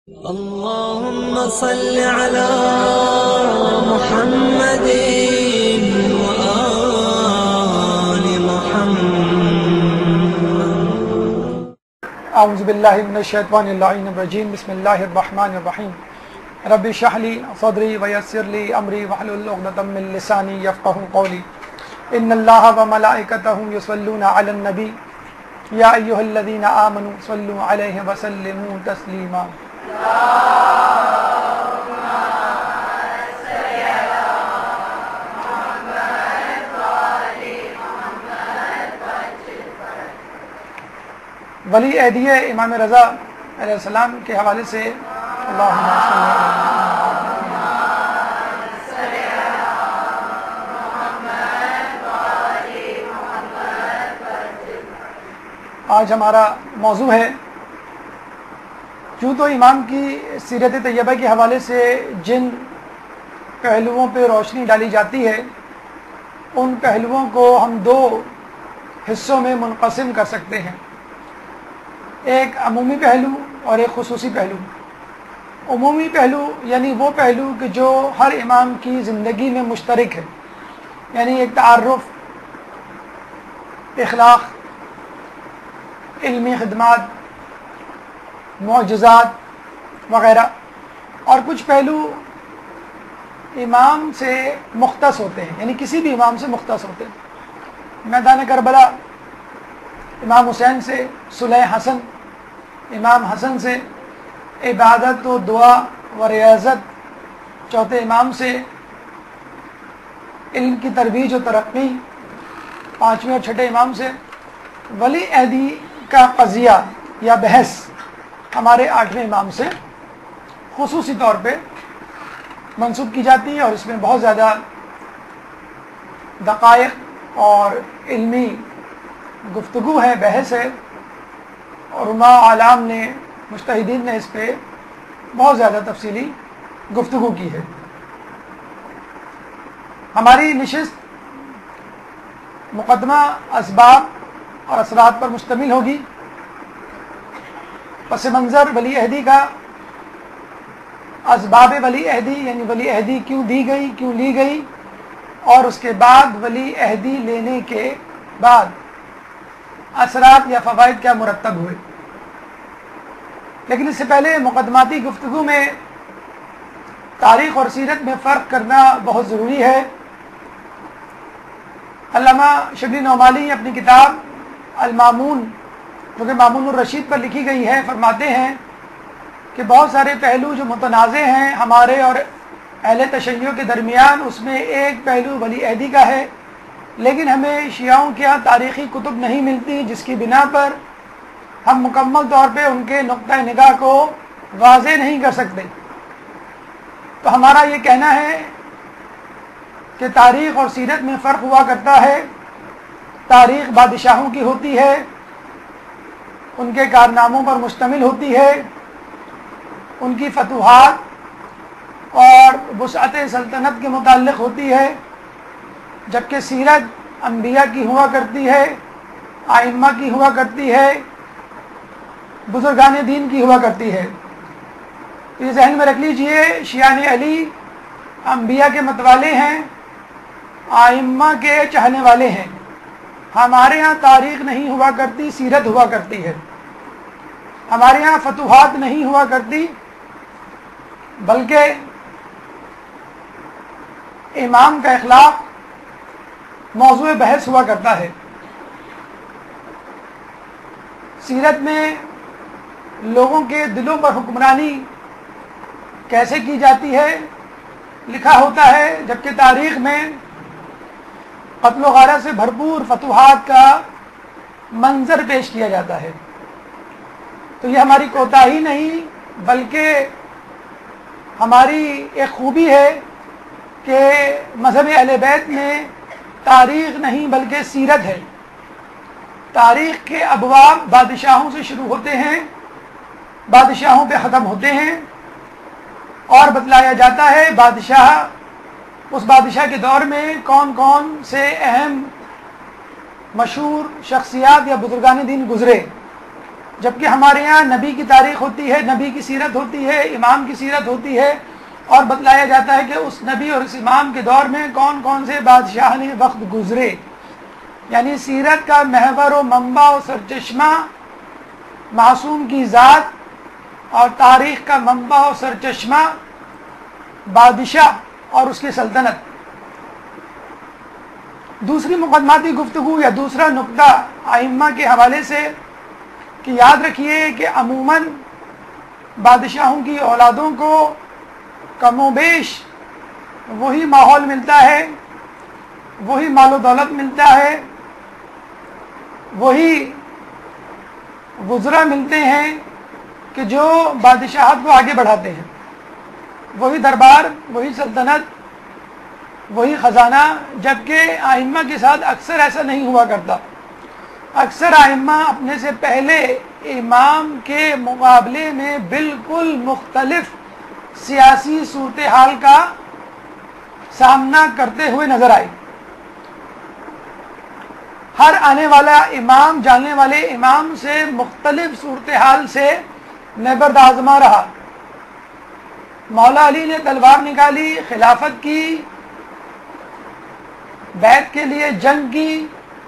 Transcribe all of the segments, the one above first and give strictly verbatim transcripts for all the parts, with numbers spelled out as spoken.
اللهم صل على محمد وآل محمد. اعوذ باللہ من الشیطان اللعین الرجیم. بسم اللہ الرحمن الرحیم. رب اشرح لی صدری ویسر لی امری واحلل عقدۃ من لسانی یفقهوا قولی. ان اللہ وملائکتہ یصلون علی النبی یا ایھا الذین آمنوا صلوا علیہ وسلموا تسلیما. ولی عہدیہ امام رضا علیہ السلام کے حوالے سے اللہم صلی آج ہمارا موضوع ہے کیوں تو امام کی سیرت طیبہ کے حوالے سے جن پہلوؤں پہ روشنی ڈالی جاتی ہے ان پہلوؤں کو ہم دو حصوں میں منقسم کر سکتے ہیں، ایک عمومی پہلو اور ایک خصوصی پہلو. عمومی پہلو یعنی وہ پہلو کہ جو ہر امام کی زندگی میں مشترک ہے، یعنی ایک تعارف، اخلاق، علمی خدمات، معجزات وغیرہ. اور کچھ پہلو امام سے مختص ہوتے ہیں، یعنی کسی بھی امام سے مختص ہوتے ہیں. میدان کربلا امام حسین سے صلح حسن، امام حسن سے عبادت و دعا و ریاضت، چوتھے امام سے علم کی ترویج و ترقی، پانچویں اور چھٹے امام سے ولی عہدی کا قضیہ یا بحث ہمارے آٹھویں امام سے خصوصی طور پہ منسوب کی جاتی ہے، اور اس میں بہت زیادہ دقائق اور علمی گفتگو ہے، بحث ہے، اور علماء عالم نے، مجتہدین نے اس پہ بہت زیادہ تفصیلی گفتگو کی ہے. ہماری نشست مقدمہ اسباب اور اثرات پر مشتمل ہوگی. پس منظر ولی عہدی کا، اسباب ولی عہدی یعنی ولی عہدی کیوں دی گئی، کیوں لی گئی، اور اس کے بعد ولی عہدی لینے کے بعد اثرات یا فوائد کیا مرتب ہوئے. لیکن اس سے پہلے مقدماتی گفتگو میں تاریخ اور سیرت میں فرق کرنا بہت ضروری ہے. علامہ شبلی نعمانی اپنی کتاب المامون، جو کہ مامون الرشید پر لکھی گئی ہے، فرماتے ہیں کہ بہت سارے پہلو جو متنازع ہیں ہمارے اور اہل تشیع کے درمیان، اس میں ایک پہلو ولی عہدی کا ہے، لیکن ہمیں شیعوں کے یہاں تاریخی کتب نہیں ملتی جس کی بنا پر ہم مکمل طور پہ ان کے نقطہ نگاہ کو واضح نہیں کر سکتے. تو ہمارا یہ کہنا ہے کہ تاریخ اور سیرت میں فرق ہوا کرتا ہے. تاریخ بادشاہوں کی ہوتی ہے، ان کے کارناموں پر مشتمل ہوتی ہے، ان کی فتوحات اور وسعت سلطنت کے متعلق ہوتی ہے، جبکہ سیرت انبیاء کی ہوا کرتی ہے، ائمہ کی ہوا کرتی ہے، بزرگان دین کی ہوا کرتی ہے. یہ ذہن میں رکھ لیجئے، شیعان علی انبیاء کے متوالے ہیں، ائمہ کے چاہنے والے ہیں. ہمارے ہاں تاریخ نہیں ہوا کرتی، سیرت ہوا کرتی ہے. ہمارے ہاں فتوحات نہیں ہوا کرتی، بلکہ امام کا اخلاق موضوع بحث ہوا کرتا ہے. سیرت میں لوگوں کے دلوں پر حکمرانی کیسے کی جاتی ہے لکھا ہوتا ہے، جبکہ تاریخ میں قتل و غارت سے بھرپور فتوحات کا منظر پیش کیا جاتا ہے. تو یہ ہماری کوتاہی نہیں بلکہ ہماری ایک خوبی ہے کہ مذہب اہل بیت میں تاریخ نہیں بلکہ سیرت ہے. تاریخ کے ابواب بادشاہوں سے شروع ہوتے ہیں، بادشاہوں پہ ختم ہوتے ہیں، اور بتلایا جاتا ہے بادشاہ اس بادشاہ کے دور میں کون کون سے اہم مشہور شخصیات یا بزرگان دین گزرے. جبکہ ہمارے یہاں نبی کی تاریخ ہوتی ہے، نبی کی سیرت ہوتی ہے، امام کی سیرت ہوتی ہے، اور بتلایا جاتا ہے کہ اس نبی اور اس امام کے دور میں کون کون سے بادشاہ نے وقت گزرے. یعنی سیرت کا محور و منبع و سرچشمہ معصوم کی ذات، اور تاریخ کا منبع و سرچشمہ بادشاہ اور اس کی سلطنت. دوسری مقدماتی گفتگو یا دوسرا نقطہ ائمہ کے حوالے سے کہ یاد رکھیے کہ عموماً بادشاہوں کی اولادوں کو کم و بیش وہی ماحول ملتا ہے، وہی مال و دولت ملتا ہے، وہی وزراء ملتے ہیں کہ جو بادشاہت کو آگے بڑھاتے ہیں، وہی دربار، وہی سلطنت، وہی خزانہ. جبکہ ائمہ کے ساتھ اکثر ایسا نہیں ہوا کرتا. اکثر ائمہ اپنے سے پہلے امام کے مقابلے میں بالکل مختلف سیاسی صورتحال کا سامنا کرتے ہوئے نظر آئے. ہر آنے والا امام جاننے والے امام سے مختلف صورتحال سے نبرد آزما رہا. مولا علی نے تلوار نکالی، خلافت کی، بیعت کے لیے جنگ کی.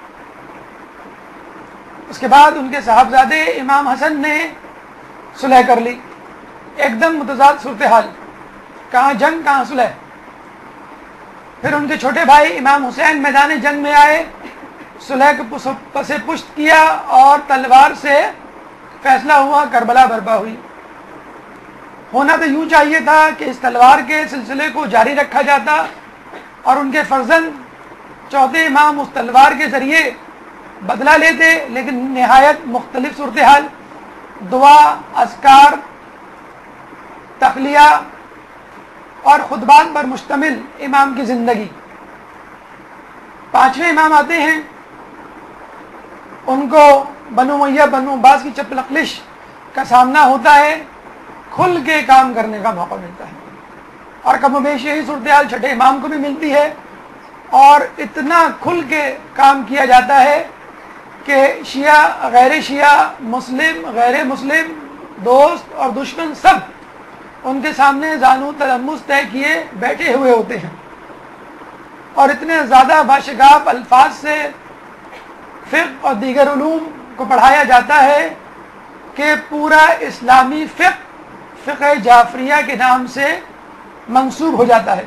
اس کے بعد ان کے صاحبزادے امام حسن نے صلح کر لی. ایک دم متضاد صورتحال، کہاں جنگ کہاں صلح. پھر ان کے چھوٹے بھائی امام حسین میدان جنگ میں آئے، صلح کو پس پشت کیا اور تلوار سے فیصلہ ہوا، کربلا برپا ہوئی. ہونا تو یوں چاہیے تھا کہ اس تلوار کے سلسلے کو جاری رکھا جاتا اور ان کے فرزند چوتھے امام اس تلوار کے ذریعے بدلہ لیتے، لیکن نہایت مختلف صورتحال. دعا، اذکار، تخلیہ اور خطبات پر مشتمل امام کی زندگی. پانچویں امام آتے ہیں، ان کو بنو امیہ بنو عباس کی چپلقلش کا سامنا ہوتا ہے، کھل کے کام کرنے کا موقع ملتا ہے. اور کم و بیش یہی صورتحال چھٹے امام کو بھی ملتی ہے، اور اتنا کھل کے کام کیا جاتا ہے کہ شیعہ، غیر شیعہ، مسلم، غیر مسلم، دوست اور دشمن سب ان کے سامنے زانو تلمس طے کیے بیٹھے ہوئے ہوتے ہیں. اور اتنے زیادہ باشگاف الفاظ سے فقہ اور دیگر علوم کو پڑھایا جاتا ہے کہ پورا اسلامی فقہ فقہ جعفریہ کے نام سے منسوب ہو جاتا ہے.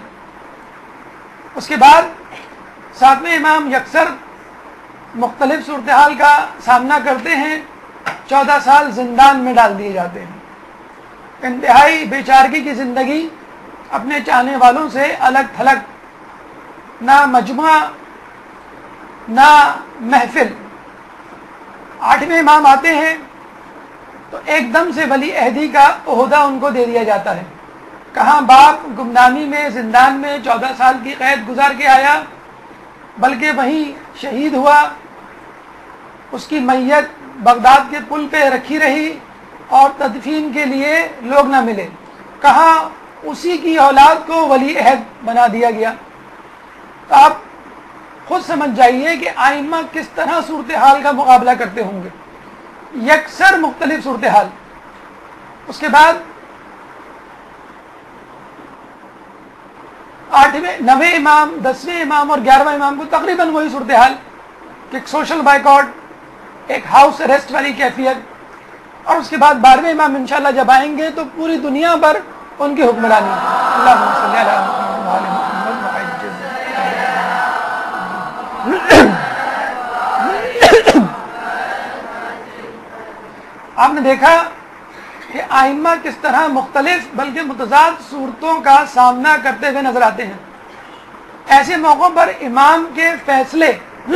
اس کے بعد ساتویں امام یکسر مختلف صورتحال کا سامنا کرتے ہیں، چودہ سال زندان میں ڈال دیے جاتے ہیں. انتہائی بے چارگی کی زندگی، اپنے چاہنے والوں سے الگ تھلگ، نہ مجموعہ نہ محفل. آٹھویں امام آتے ہیں تو ایک دم سے ولی عہدی کا عہدہ ان کو دے دیا جاتا ہے. کہاں باپ گمنامی میں زندان میں چودہ سال کی قید گزار کے آیا، بلکہ وہیں شہید ہوا، اس کی میت بغداد کے پل پہ رکھی رہی اور تدفین کے لیے لوگ نہ ملے. کہاں اسی کی اولاد کو ولی عہد بنا دیا گیا. تو آپ خود سمجھ جائیے کہ ائمہ کس طرح صورتحال کا مقابلہ کرتے ہوں گے، یکسر مختلف صورتحال. اس کے بعد آٹھویں، نویں امام، دسویں امام اور گیارہواں امام کو تقریباً وہی صورتحال کہ ایک سوشل بائیکاٹ، ایک ہاؤس اریسٹ والی کیفیت. اور اس کے بعد بارہویں امام انشاءاللہ جب آئیں گے تو پوری دنیا پر ان کی حکمرانی. اللہم صلی علی محمد و آل محمد وعجل. آپ نے دیکھا کہ ائمہ کس طرح مختلف بلکہ متضاد صورتوں کا سامنا کرتے ہوئے نظر آتے ہیں. ایسے موقعوں پر امام کے فیصلے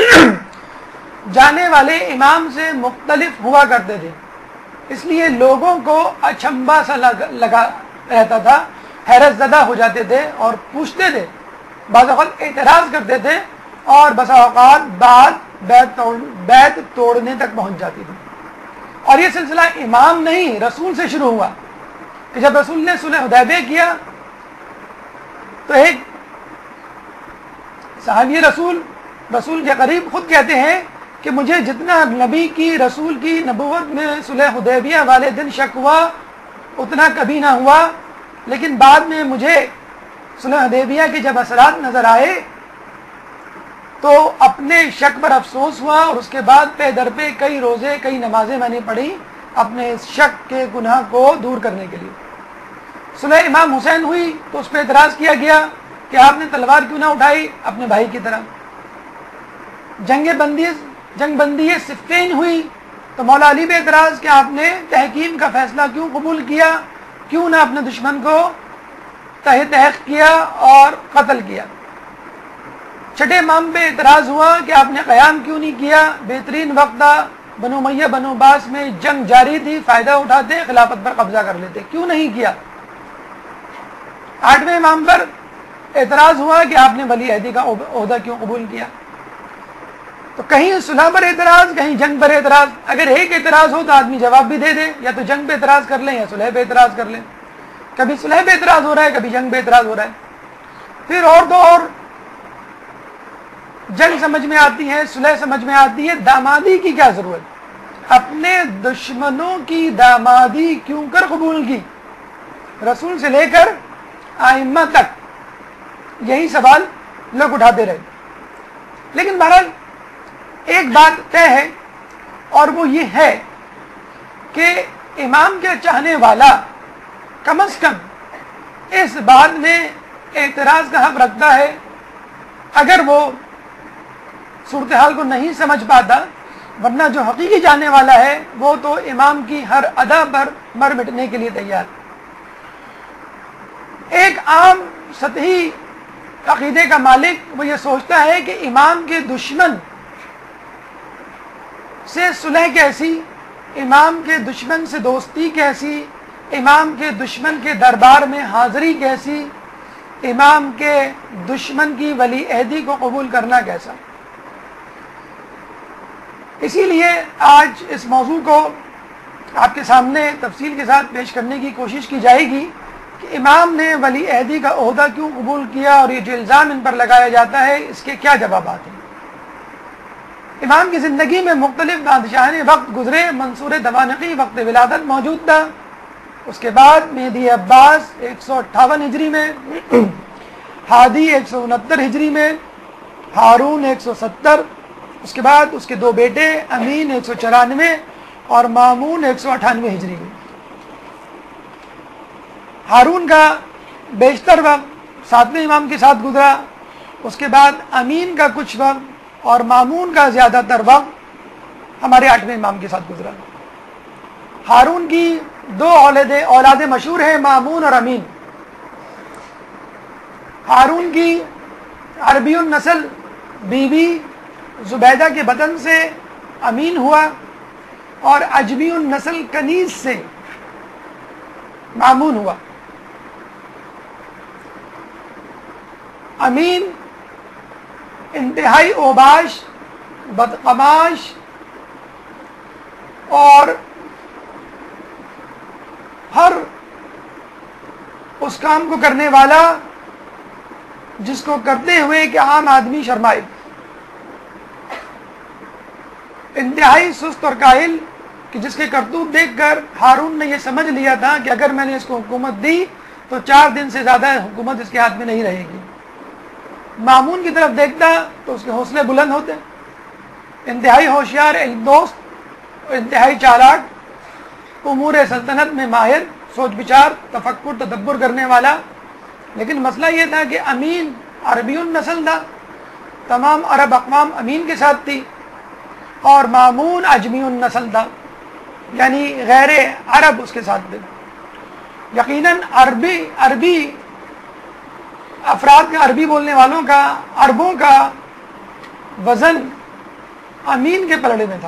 جانے والے امام سے مختلف ہوا کرتے تھے، اس لیے لوگوں کو اچھمبا سا لگا رہتا تھا، حیرت زدہ ہو جاتے تھے اور پوچھتے تھے، بعض اوقات اعتراض کرتے تھے، اور بسا اوقات بات بیت توڑ بیت توڑنے تک پہنچ جاتی تھی. اور یہ سلسلہ امام نہیں رسول سے شروع ہوا کہ جب رسول نے صلح حدیبیہ کیا تو ایک صحابی رسول رسول کے قریب خود کہتے ہیں کہ مجھے جتنا نبی کی رسول کی نبوت میں صلح حدیبیہ والے دن شک ہوا اتنا کبھی نہ ہوا، لیکن بعد میں مجھے صلح حدیبیہ کے جب اثرات نظر آئے تو اپنے شک پر افسوس ہوا، اور اس کے بعد پہ در پہ کئی روزے کئی نمازیں میں نے پڑھی اپنے اس شک کے گناہ کو دور کرنے کے لیے۔ صلح امام حسین ہوئی تو اس پہ اعتراض کیا گیا کہ آپ نے تلوار کیوں نہ اٹھائی اپنے بھائی کی طرح۔ جنگ بندی جنگ بندی صفین ہوئی تو مولا علی پہ اعتراض کہ آپ نے تحکیم کا فیصلہ کیوں قبول کیا، کیوں نہ اپنے دشمن کو تہ تحق کیا اور قتل کیا۔ چھٹے امام پہ اعتراض ہوا کہ آپ نے قیام کیوں نہیں کیا، بہترین وقت تھا، بنو امیہ بنو عباس میں جنگ جاری تھی، فائدہ اٹھاتے خلافت پر قبضہ کر لیتے، کیوں نہیں کیا۔ آٹھویں امام پر اعتراض ہوا کہ آپ نے ولی عہدی کا عہدہ کیوں قبول کیا۔ تو کہیں صلح پر اعتراض، کہیں جنگ پر اعتراض۔ اگر ایک اعتراض ہو تو آدمی جواب بھی دے دے، یا تو جنگ پہ اعتراض کر لیں یا صلح پہ اعتراض کر لیں۔ کبھی صلح پہ اعتراض ہو رہا ہے، کبھی جنگ پہ اعتراض ہو رہا ہے۔ پھر اور تو اور جنگ سمجھ میں آتی ہے، صلح سمجھ میں آتی ہے، دامادی کی کیا ضرورت؟ اپنے دشمنوں کی دامادی کیوں کر قبول کی؟ رسول سے لے کر ائمہ تک یہی سوال لوگ اٹھاتے رہے۔ لیکن بہرحال ایک بات طے ہے، اور وہ یہ ہے کہ امام کے چاہنے والا کم از کم اس بات میں اعتراض کا حق رکھتا ہے، اگر وہ صورتحال کو نہیں سمجھ پاتا، ورنہ جو حقیقی جاننے والا ہے وہ تو امام کی ہر ادا پر مر مٹنے کے لیے تیار۔ ایک عام سطحی عقیدے کا مالک وہ یہ سوچتا ہے کہ امام کے دشمن سے صلح کیسی، امام کے دشمن سے دوستی کیسی، امام کے دشمن کے دربار میں حاضری کیسی، امام کے دشمن کی ولی عہدی کو قبول کرنا کیسا۔ اسی لیے آج اس موضوع کو آپ کے سامنے تفصیل کے ساتھ پیش کرنے کی کوشش کی جائے گی کہ امام نے ولی عہدی کا عہدہ کیوں قبول کیا، اور یہ جو الزام ان پر لگایا جاتا ہے اس کے کیا جوابات ہیں۔ امام کی زندگی میں مختلف بادشاہان وقت گزرے، منصور دوانقی وقت ولادت موجود تھا، اس کے بعد مہدی عباس ایک سو اٹھاون ہجری میں، ہادی ایک سو انہتر ہجری میں، ہارون ایک سو ستر، اس کے بعد اس کے دو بیٹے امین ایک سو چورانوے اور مامون ایک سو اٹھانوے ہجری میں۔ ہارون کا بیشتر وقت ساتویں امام کے ساتھ گزرا، اس کے بعد امین کا کچھ وقت اور مامون کا زیادہ تر وقت ہمارے آٹھویں امام کے ساتھ گزرا۔ ہارون کی دو اولادیں اولادیں مشہور ہیں، مامون اور امین۔ ہارون کی عربی النسل بیوی زبیدہ کے بطن سے امین ہوا، اور عجمی النسل کنیز سے مامون ہوا۔ امین انتہائی اوباش، بدقماش اور ہر اس کام کو کرنے والا جس کو کرتے ہوئے کہ عام آدمی شرمائے، انتہائی سست اور کاہل، کہ جس کے کرتوت دیکھ کر ہارون نے یہ سمجھ لیا تھا کہ اگر میں نے اس کو حکومت دی تو چار دن سے زیادہ حکومت اس کے ہاتھ میں نہیں رہے گی۔ مامون کی طرف دیکھتا تو اس کے حوصلے بلند ہوتے، انتہائی ہوشیار، علم دوست، انتہائی چالاک، امور سلطنت میں ماہر، سوچ بچار، تفکر تدبر کرنے والا۔ لیکن مسئلہ یہ تھا کہ امین عربی النسل تھا، تمام عرب اقوام امین کے ساتھ تھی، اور مامون عجمی النسل تھا، یعنی غیر عرب اس کے ساتھ تھے۔ یقیناً عربی عربی افراد کا، عربی بولنے والوں کا، عربوں کا وزن امین کے پلڑے میں تھا،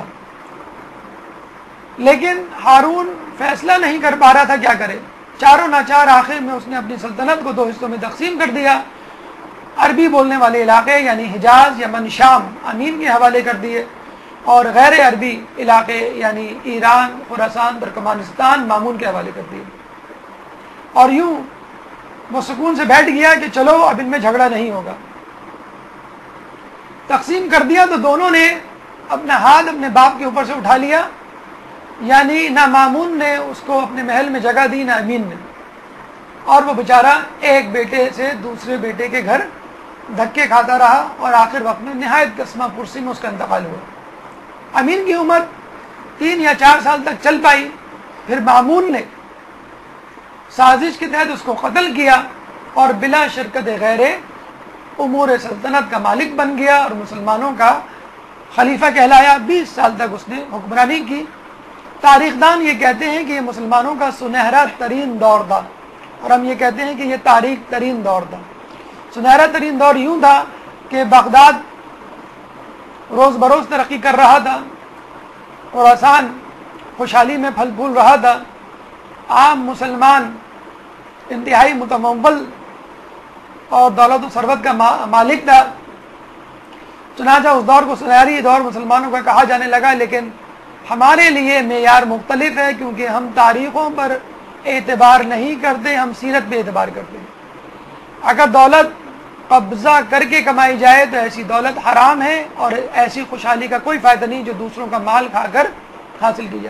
لیکن ہارون فیصلہ نہیں کر پا رہا تھا کیا کرے۔ چاروں ناچار آخر میں اس نے اپنی سلطنت کو دو حصوں میں تقسیم کر دیا، عربی بولنے والے علاقے یعنی حجاز یمن شام امین کے حوالے کر دیے، اور غیر عربی علاقے یعنی ایران، خراسان، ترکمانستان مامون کے حوالے کر دیے۔ اور یوں وہ سکون سے بیٹھ گیا کہ چلو اب ان میں جھگڑا نہیں ہوگا۔ تقسیم کر دیا تو دونوں نے اپنا ہاتھ اپنے باپ کے اوپر سے اٹھا لیا، یعنی نہ مامون نے اس کو اپنے محل میں جگہ دی نہ امین نے، اور وہ بیچارہ ایک بیٹے سے دوسرے بیٹے کے گھر دھکے کھاتا رہا اور آخر وقت میں نہایت قسمہ پرسی میں اس کا انتقال ہوا۔ امین کی عمر تین یا چار سال تک چل پائی، پھر مامون نے سازش کے تحت اس کو قتل کیا اور بلا شرکت غیر امور سلطنت کا مالک بن گیا اور مسلمانوں کا خلیفہ کہلایا۔ بیس سال تک اس نے حکمرانی کی۔ تاریخ دان یہ کہتے ہیں کہ یہ مسلمانوں کا سنہرا ترین دور تھا، اور ہم یہ کہتے ہیں کہ یہ تاریخ ترین دور تھا۔ سنہرا ترین دور یوں تھا کہ بغداد روز بروز ترقی کر رہا تھا، خراسان خوشحالی میں پھل پھول رہا تھا، عام مسلمان انتہائی متمول اور دولت و ثروت کا مالک تھا۔ چنانچہ اس دور کو سنہری دور مسلمانوں کا کہا جانے لگا، لیکن ہمارے لیے معیار مختلف ہے، کیونکہ ہم تاریخوں پر اعتبار نہیں کرتے، ہم سیرت پہ اعتبار کرتے ہیں۔ اگر دولت قبضہ کر کے کمائی جائے تو ایسی دولت حرام ہے، اور ایسی خوشحالی کا کوئی فائدہ نہیں جو دوسروں کا مال کھا کر حاصل کی جائے۔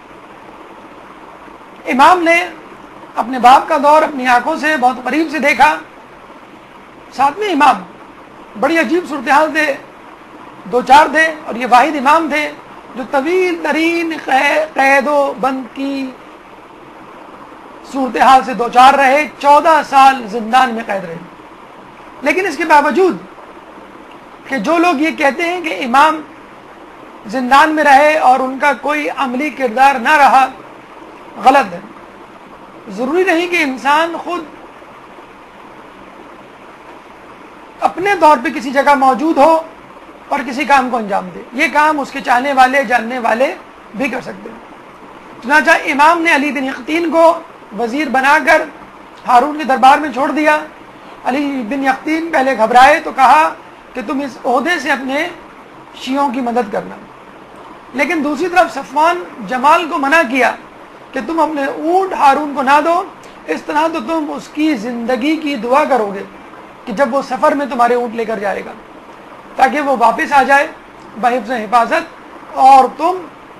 امام نے اپنے باپ کا دور اپنی آنکھوں سے بہت قریب سے دیکھا۔ ساتویں امام بڑی عجیب صورتحال سے دو چار تھے، اور یہ واحد امام تھے جو طویل ترین قید و بند کی صورتحال سے دو چار رہے، چودہ سال زندان میں قید رہے۔ لیکن اس کے باوجود کہ جو لوگ یہ کہتے ہیں کہ امام زندان میں رہے اور ان کا کوئی عملی کردار نہ رہا، غلط ہے۔ ضروری نہیں کہ انسان خود اپنے طور پہ کسی جگہ موجود ہو اور کسی کام کو انجام دے، یہ کام اس کے چاہنے والے جاننے والے بھی کر سکتے ہیں۔ چنانچہ امام نے علی بن یقطین کو وزیر بنا کر ہارون کے دربار میں چھوڑ دیا۔ علی بن یقطین پہلے گھبرائے تو کہا کہ تم اس عہدے سے اپنے شیعوں کی مدد کرنا، لیکن دوسری طرف صفوان جمال کو منع کیا کہ تم اپنے اونٹ ہارون کو نہ دو، اس طرح تو تم اس کی زندگی کی دعا کرو گے کہ جب وہ سفر میں تمہارے اونٹ لے کر جائے گا، تاکہ وہ واپس آ جائے بحفظ حفاظت اور تم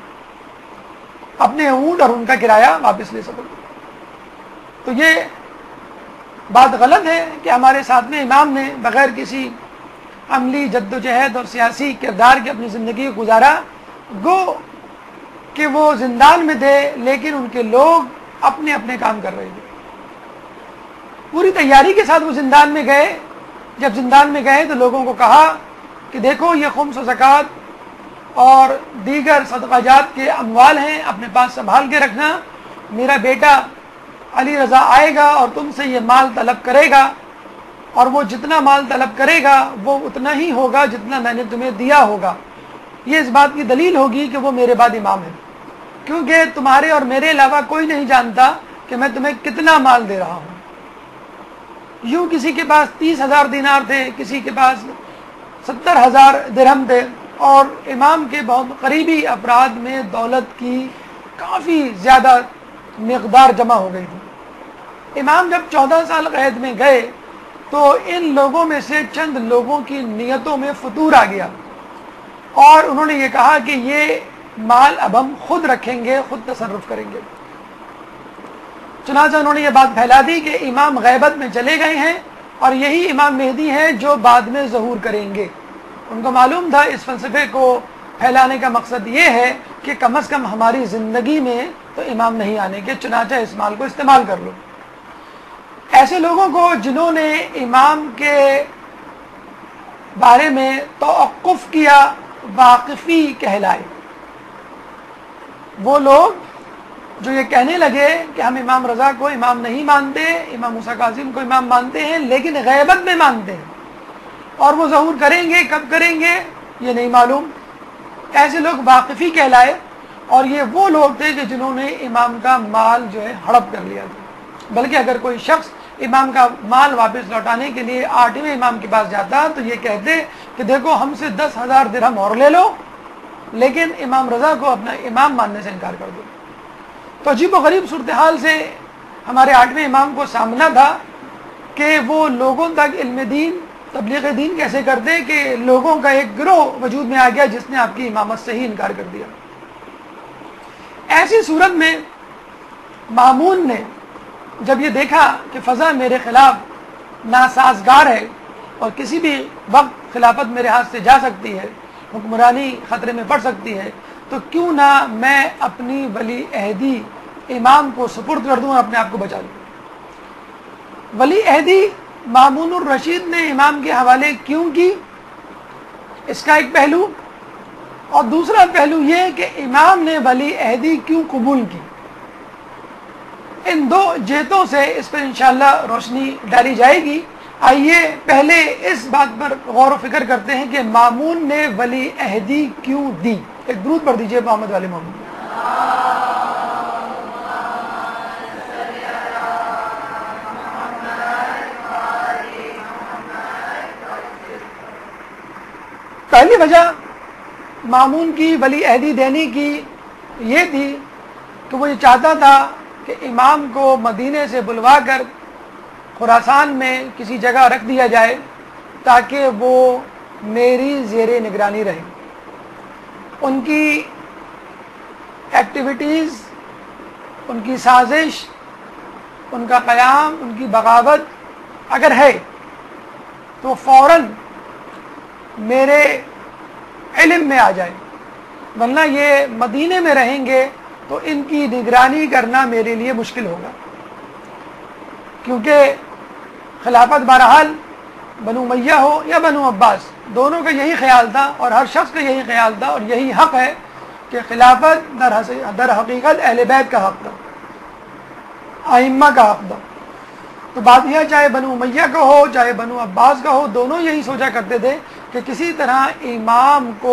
اپنے اونٹ اور ان کا کرایہ واپس لے سکو۔ تو یہ بات غلط ہے کہ ہمارے ساتھ میں امام نے بغیر کسی عملی جد و جہد اور سیاسی کردار کی اپنی زندگی کو گزارا، گو کہ وہ زندان میں تھے لیکن ان کے لوگ اپنے اپنے کام کر رہے تھے۔ پوری تیاری کے ساتھ وہ زندان میں گئے۔ جب زندان میں گئے تو لوگوں کو کہا کہ دیکھو یہ خمس و زکوٰۃ اور دیگر صدقہ جات کے اموال ہیں، اپنے پاس سنبھال کے رکھنا، میرا بیٹا علی رضا آئے گا اور تم سے یہ مال طلب کرے گا، اور وہ جتنا مال طلب کرے گا وہ اتنا ہی ہوگا جتنا میں نے تمہیں دیا ہوگا۔ یہ اس بات کی دلیل ہوگی کہ وہ میرے بعد امام ہے، کیونکہ تمہارے اور میرے علاوہ کوئی نہیں جانتا کہ میں تمہیں کتنا مال دے رہا ہوں۔ یوں کسی کے پاس تیس ہزار دینار تھے، کسی کے پاس ستر ہزار درہم تھے، اور امام کے بہت قریبی افراد میں دولت کی کافی زیادہ مقدار جمع ہو گئی تھی۔ امام جب چودہ سال قید میں گئے تو ان لوگوں میں سے چند لوگوں کی نیتوں میں فتور آ گیا، اور انہوں نے یہ کہا کہ یہ مال اب ہم خود رکھیں گے، خود تصرف کریں گے۔ چنانچہ انہوں نے یہ بات پھیلا دی کہ امام غیبت میں چلے گئے ہیں اور یہی امام مہدی ہیں جو بعد میں ظہور کریں گے۔ ان کو معلوم تھا اس فلسفے کو پھیلانے کا مقصد یہ ہے کہ کم از کم ہماری زندگی میں تو امام نہیں آنے کے، چنانچہ اس مال کو استعمال کر لو۔ ایسے لوگوں کو جنہوں نے امام کے بارے میں توقف کیا واقفی کہلائے۔ وہ لوگ جو یہ کہنے لگے کہ ہم امام رضا کو امام نہیں مانتے، امام موسیٰ کاظم کو امام مانتے ہیں لیکن غیبت میں مانتے ہیں، اور وہ ظہور کریں گے، کب کریں گے یہ نہیں معلوم، ایسے لوگ واقفی کہلائے۔ اور یہ وہ لوگ تھے کہ جنہوں نے امام کا مال جو ہے ہڑپ کر لیا تھا۔ بلکہ اگر کوئی شخص امام کا مال واپس لوٹانے کے لیے آٹھویں امام کے پاس جاتا تو یہ کہتے کہ دیکھو ہم سے دس ہزار درہم اور لے لو لیکن امام رضا کو اپنا امام ماننے سے انکار کر دو۔ تو عجیب و غریب صورتحال سے ہمارے آٹھویں امام کو سامنا تھا کہ وہ لوگوں تک علم دین تبلیغ دین کیسے کرتے کہ لوگوں کا ایک گروہ وجود میں آ گیا جس نے آپ کی امامت سے ہی انکار کر دیا. ایسی صورت میں مامون نے جب یہ دیکھا کہ فضا میرے خلاف ناسازگار ہے اور کسی بھی وقت خلافت میرے ہاتھ سے جا سکتی ہے، حکمرانی خطرے میں پڑ سکتی ہے، تو کیوں نہ میں اپنی ولی عہدی امام کو سپرد کر دوں اور اپنے آپ کو بچا لوں. ولی عہدی مامون الرشید نے امام کے حوالے کیوں کی، اس کا ایک پہلو، اور دوسرا پہلو یہ کہ امام نے ولی عہدی کیوں قبول کی. ان دو جہتوں سے اس پر انشاءاللہ روشنی ڈالی جائے گی. آئیے پہلے اس بات پر غور و فکر کرتے ہیں کہ مامون نے ولی عہدی کیوں دی. ایک درود پڑھ دیجئے محمد والے مامون. پہلی وجہ مامون کی ولی عہدی دینے کی یہ تھی کہ وہ یہ چاہتا تھا کہ امام کو مدینے سے بلوا کر خراسان میں کسی جگہ رکھ دیا جائے تاکہ وہ میری زیر نگرانی رہے. ان کی ایکٹیویٹیز، ان کی سازش، ان کا قیام، ان کی بغاوت اگر ہے تو فوراً میرے علم میں آ جائے، ورنہ یہ مدینے میں رہیں گے تو ان کی نگرانی کرنا میرے لیے مشکل ہوگا. کیونکہ خلافت بہرحال بنو امیہ ہو یا بنو عباس، دونوں کا یہی خیال تھا اور ہر شخص کا یہی خیال تھا اور یہی حق ہے کہ خلافت در حقیقت اہل بیت کا حق تھا، ائمہ کا حق تھا. تو بات یہ چاہے بنو امیہ کا ہو چاہے بنو عباس کا ہو، دونوں یہی سوچا کرتے تھے کہ کسی طرح امام کو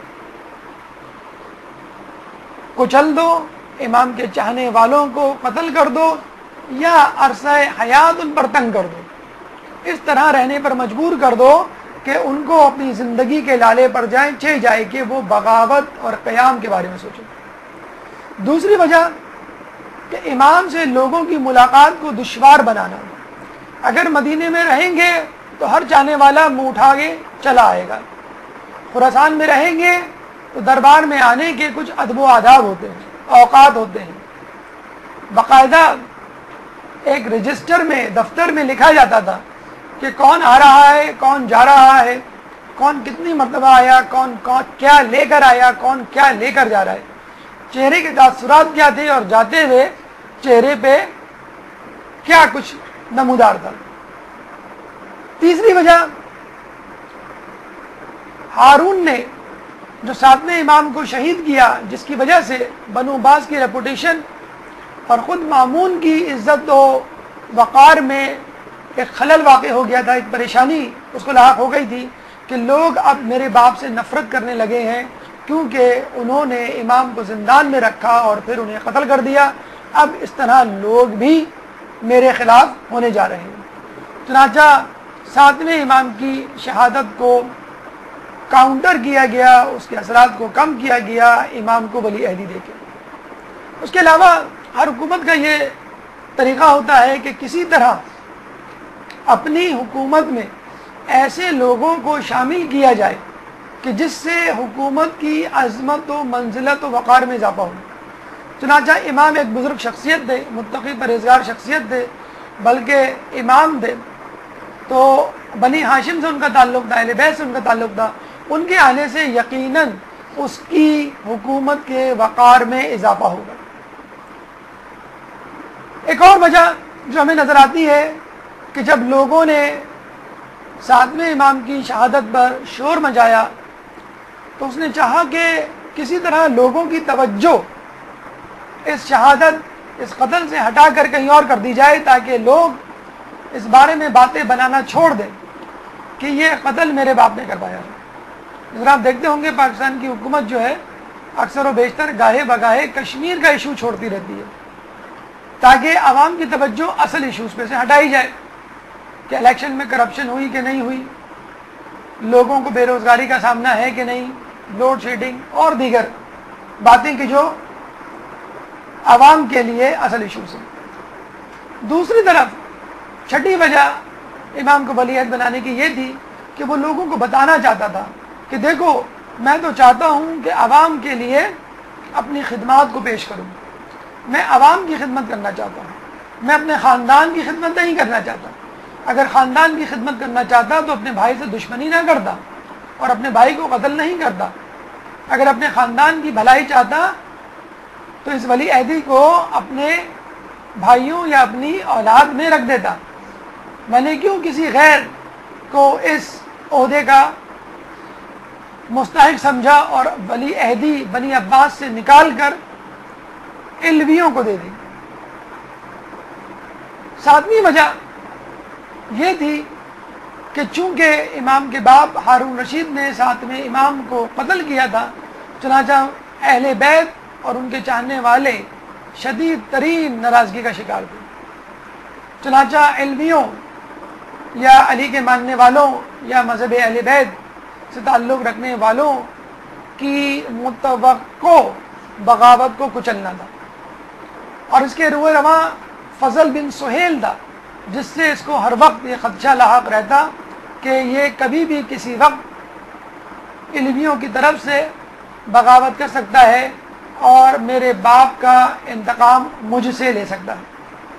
کچل دو، امام کے چاہنے والوں کو قتل کر دو یا عرصہ حیات ان پر تنگ کر دو، اس طرح رہنے پر مجبور کر دو کہ ان کو اپنی زندگی کے لالے پر جائیں چھ جائے کہ وہ بغاوت اور قیام کے بارے میں سوچیں. دوسری وجہ کہ امام سے لوگوں کی ملاقات کو دشوار بنانا. اگر مدینے میں رہیں گے تو ہر چاہنے والا منہ اٹھا کے چلا آئے گا، خراسان میں رہیں گے تو دربار میں آنے کے کچھ ادب و آداب ہوتے ہیں، اوقات ہوتے ہیں. باقاعدہ ایک رجسٹر میں، دفتر میں لکھا جاتا تھا کہ کون آ رہا ہے، کون جا رہا ہے، کون کتنی مرتبہ آیا، کون کون کیا لے کر آیا، کون کیا لے کر جا رہا ہے، چہرے کے تاثرات کیا تھے اور جاتے ہوئے چہرے پہ کیا کچھ نمودار تھا. تیسری وجہ، ہارون نے جو ساتویں امام کو شہید کیا، جس کی وجہ سے بنو عباس کی ریپوٹیشن اور خود مامون کی عزت و وقار میں ایک خلل واقع ہو گیا تھا، ایک پریشانی اس کو لاحق ہو گئی تھی کہ لوگ اب میرے باپ سے نفرت کرنے لگے ہیں کیونکہ انہوں نے امام کو زندان میں رکھا اور پھر انہیں قتل کر دیا. اب اس طرح لوگ بھی میرے خلاف ہونے جا رہے ہیں. چنانچہ ساتویں امام کی شہادت کو کاؤنٹر کیا گیا، اس کے اثرات کو کم کیا گیا امام کو ولی عہدی دے کے. اس کے علاوہ ہر حکومت کا یہ طریقہ ہوتا ہے کہ کسی طرح اپنی حکومت میں ایسے لوگوں کو شامل کیا جائے کہ جس سے حکومت کی عظمت و منزلت و وقار میں اضافہ ہو. چنانچہ امام ایک بزرگ شخصیت تھے، متقی پرہیزگار شخصیت تھے، بلکہ امام تھے تو بنی ہاشم سے ان کا تعلق تھا، اہل بیت سے ان کا تعلق تھا. ان کے آنے سے یقیناً اس کی حکومت کے وقار میں اضافہ ہوگا. ایک اور وجہ جو ہمیں نظر آتی ہے کہ جب لوگوں نے ساتویں امام کی شہادت پر شور مچایا تو اس نے چاہا کہ کسی طرح لوگوں کی توجہ اس شہادت، اس قتل سے ہٹا کر کہیں اور کر دی جائے تاکہ لوگ اس بارے میں باتیں بنانا چھوڑ دیں کہ یہ قتل میرے باپ نے کروایا. ذرا آپ دیکھتے ہوں گے پاکستان کی حکومت جو ہے اکثر و بیشتر گاہے بگاہے کشمیر کا ایشو چھوڑتی رہتی ہے تاکہ عوام کی توجہ اصل ایشوز پہ سے ہٹائی جائے کہ الیکشن میں کرپشن ہوئی کہ نہیں ہوئی، لوگوں کو بے روزگاری کا سامنا ہے کہ نہیں، لوڈ شیڈنگ اور دیگر باتیں کہ جو عوام کے لیے اصل ایشوز ہیں. دوسری طرف چھٹی وجہ امام کو ولی عہد بنانے کی یہ تھی کہ وہ لوگوں کو بتانا چاہتا تھا کہ دیکھو میں تو چاہتا ہوں کہ عوام کے لیے اپنی خدمات کو پیش کروں، میں عوام کی خدمت کرنا چاہتا ہوں، میں اپنے خاندان کی خدمت نہیں کرنا چاہتا۔ اگر خاندان کی خدمت کرنا چاہتا تو اپنے بھائی سے دشمنی نہ کرتا اور اپنے بھائی کو قتل نہیں کرتا۔ اگر اپنے خاندان کی بھلائی چاہتا تو اس ولی عہدی کو اپنے بھائیوں یا اپنی اولاد میں رکھ دیتا۔ میں نے کیوں کسی غیر کو اس عہدے کا مستحق سمجھا اور ولی عہدی بنی عباس سے نکال کر علویوں کو دے دی۔ ساتویں وجہ یہ تھی کہ چونکہ امام کے باپ ہارون رشید نے ساتویں امام کو قتل کیا تھا، چنانچہ اہل بیت اور ان کے چاہنے والے شدید ترین ناراضگی کا شکار تھے۔ چنانچہ علویوں یا علی کے ماننے والوں یا مذہب اہل بیت سے تعلق رکھنے والوں کی متوقع بغاوت کو کچلنا تھا، اور اس کے روئے رواں فضل بن سہیل تھا، جس سے اس کو ہر وقت یہ خدشہ لاحق رہتا کہ یہ کبھی بھی کسی وقت علویوں کی طرف سے بغاوت کر سکتا ہے اور میرے باپ کا انتقام مجھ سے لے سکتا ہے۔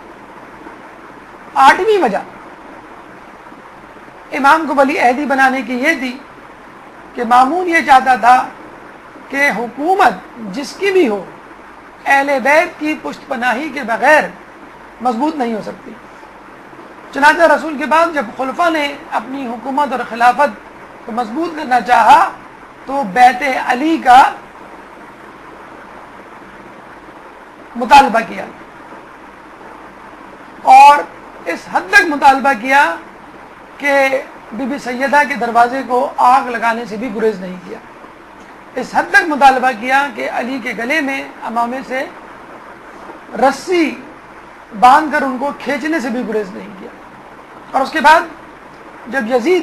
آٹھویں وجہ امام کو ولی عہدی بنانے کی یہ تھی کہ مامون یہ چاہتا تھا کہ حکومت جس کی بھی ہو اہل بیت کی پشت پناہی کے بغیر مضبوط نہیں ہو سکتی۔ چنانچہ رسول کے بعد جب خلفاء نے اپنی حکومت اور خلافت کو مضبوط کرنا چاہا تو بیت علی کا مطالبہ کیا، اور اس حد تک مطالبہ کیا کہ بی بی سیدہ کے دروازے کو آگ لگانے سے بھی گریز نہیں کیا۔ اس حد تک مطالبہ کیا کہ علی کے گلے میں امامے سے رسی باندھ کر ان کو کھینچنے سے بھی گریز نہیں کیا۔ اور اس کے بعد جب یزید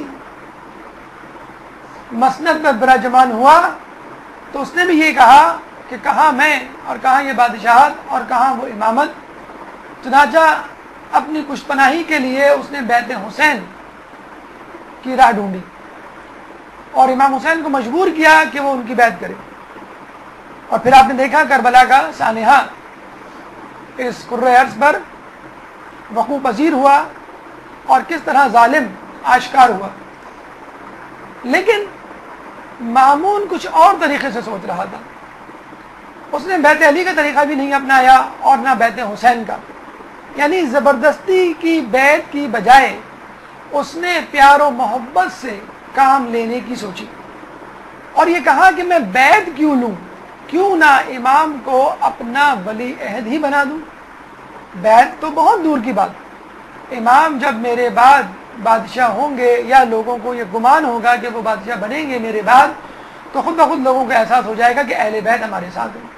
مسند پر براجمان ہوا تو اس نے بھی یہ کہا کہ کہاں میں اور کہاں یہ بادشاہت اور کہاں وہ امامت۔ چنانچہ اپنی پشت پناہی کے لیے اس نے بیت حسین کی راہ ڈھونڈی اور امام حسین کو مجبور کیا کہ وہ ان کی بیعت کرے۔ اور پھر آپ نے دیکھا کربلا کا سانحہ اس کرۂ ارض پر وقوع پذیر ہوا اور کس طرح ظالم آشکار ہوا۔ لیکن مامون کچھ اور طریقے سے سوچ رہا تھا۔ اس نے بیت علی کا طریقہ بھی نہیں اپنایا اور نہ بیت حسین کا، یعنی زبردستی کی بیعت کی بجائے اس نے پیار و محبت سے کام لینے کی سوچی اور یہ کہا کہ میں بیعت کیوں لوں، کیوں نہ امام کو اپنا ولی عہد ہی بنا دوں۔ بیعت تو بہت دور کی بات، امام جب میرے بعد بادشاہ ہوں گے یا لوگوں کو یہ گمان ہوگا کہ وہ بادشاہ بنیں گے میرے بعد تو خود بخود لوگوں کو احساس ہو جائے گا کہ اہل بیت ہمارے ساتھ ہیں۔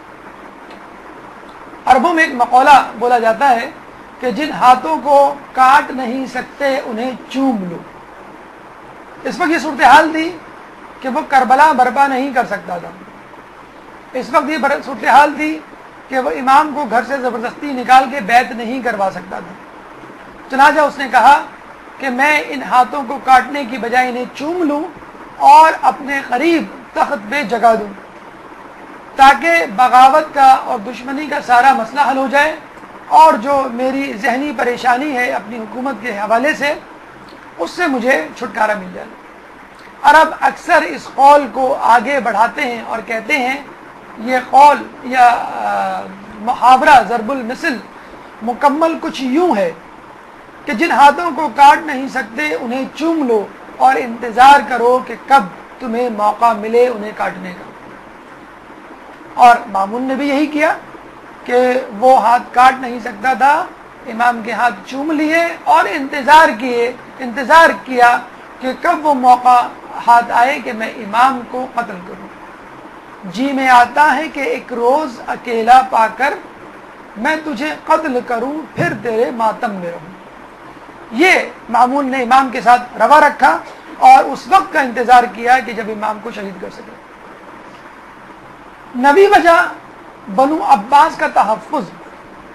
عربوں میں ایک مقولہ بولا جاتا ہے کہ جن ہاتھوں کو کاٹ نہیں سکتے انہیں چوم لو۔ اس وقت یہ صورتحال تھی کہ وہ کربلا برپا نہیں کر سکتا تھا، اس وقت یہ صورتحال تھی کہ وہ امام کو گھر سے زبردستی نکال کے بیعت نہیں کروا سکتا تھا۔ چنانچہ اس نے کہا کہ میں ان ہاتھوں کو کاٹنے کی بجائے انہیں چوم لوں اور اپنے قریب تخت پہ جگہ دوں تاکہ بغاوت کا اور دشمنی کا سارا مسئلہ حل ہو جائے اور جو میری ذہنی پریشانی ہے اپنی حکومت کے حوالے سے اس سے مجھے چھٹکارا مل جائے۔ عرب اکثر اس قول کو آگے بڑھاتے ہیں اور کہتے ہیں یہ قول یا محاورہ ضرب المثل مکمل کچھ یوں ہے کہ جن ہاتھوں کو کاٹ نہیں سکتے انہیں چوم لو اور انتظار کرو کہ کب تمہیں موقع ملے انہیں کاٹنے کا۔ اور مامون نے بھی یہی کیا کہ وہ ہاتھ کاٹ نہیں سکتا تھا، امام کے ہاتھ چوم لیے اور انتظار کیے انتظار کیا کہ کب وہ موقع ہاتھ آئے کہ میں امام کو قتل کروں۔ جی میں آتا ہے کہ ایک روز اکیلا پا کر میں تجھے قتل کروں پھر تیرے ماتم میں رہوں۔ یہ مامون نے امام کے ساتھ روا رکھا اور اس وقت کا انتظار کیا کہ جب امام کو شہید کر سکے۔ نویں وجہ بنو عباس کا تحفظ۔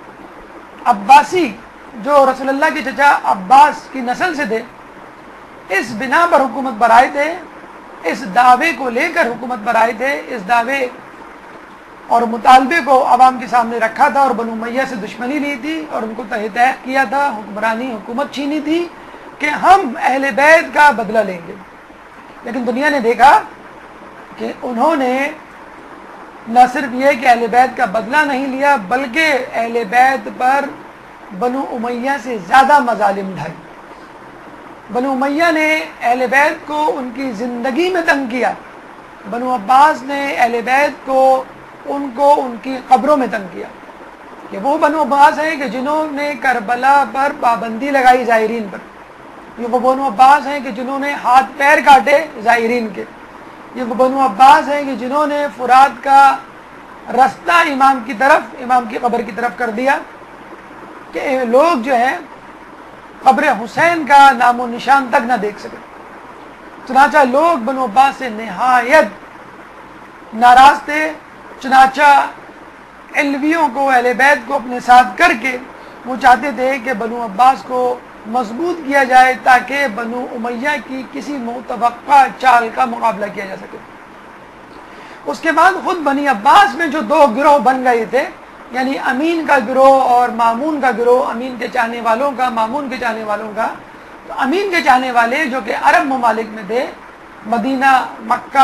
عباسی جو رسول اللہ کے چچا عباس کی نسل سے تھے، اس بنا پر حکومت پر آئے تھے، اس دعوے کو لے کر حکومت پر آئے تھے، اس دعوے اور مطالبے کو عوام کے سامنے رکھا تھا اور بنو امیہ سے دشمنی لی تھی اور ان کو تحت کیا تھا، حکمرانی حکومت چھینی تھی کہ ہم اہل بیت کا بدلہ لیں گے۔ لیکن دنیا نے دیکھا کہ انہوں نے نہ صرف یہ کہ اہل بیت کا بدلہ نہیں لیا، بلکہ اہل بیت پر بنو امیہ سے زیادہ مظالم ڈھائے۔ بنو امیہ نے اہل بیت کو ان کی زندگی میں تنگ کیا، بنو عباس نے اہل بیت کو ان کو ان کی قبروں میں تنگ کیا۔ کہ وہ بنو عباس ہیں کہ جنہوں نے کربلا پر پابندی لگائی زائرین پر، یہ وہ بنو عباس ہیں کہ جنہوں نے ہاتھ پیر کاٹے زائرین کے، یہ وہ بنو عباس ہیں کہ جنہوں نے فرات کا رستہ امام کی طرف امام کی قبر کی طرف کر دیا کہ لوگ جو ہے قبر حسین کا نام و نشان تک نہ دیکھ سکے۔ چنانچہ لوگ بنو عباس سے نہایت ناراض تھے، چنانچہ علویوں کو اہل بیت کو اپنے ساتھ کر کے وہ چاہتے تھے کہ بنو عباس کو مضبوط کیا جائے تاکہ بنو امیہ کی کسی متوقع چال کا مقابلہ کیا جا سکے۔ اس کے بعد خود بنی عباس میں جو دو گروہ بن گئے تھے، یعنی امین کا گروہ اور مامون کا گروہ، امین کے چاہنے والوں کا، مامون کے چاہنے والوں کا، تو امین کے چاہنے والے جو کہ عرب ممالک میں تھے، مدینہ، مکہ،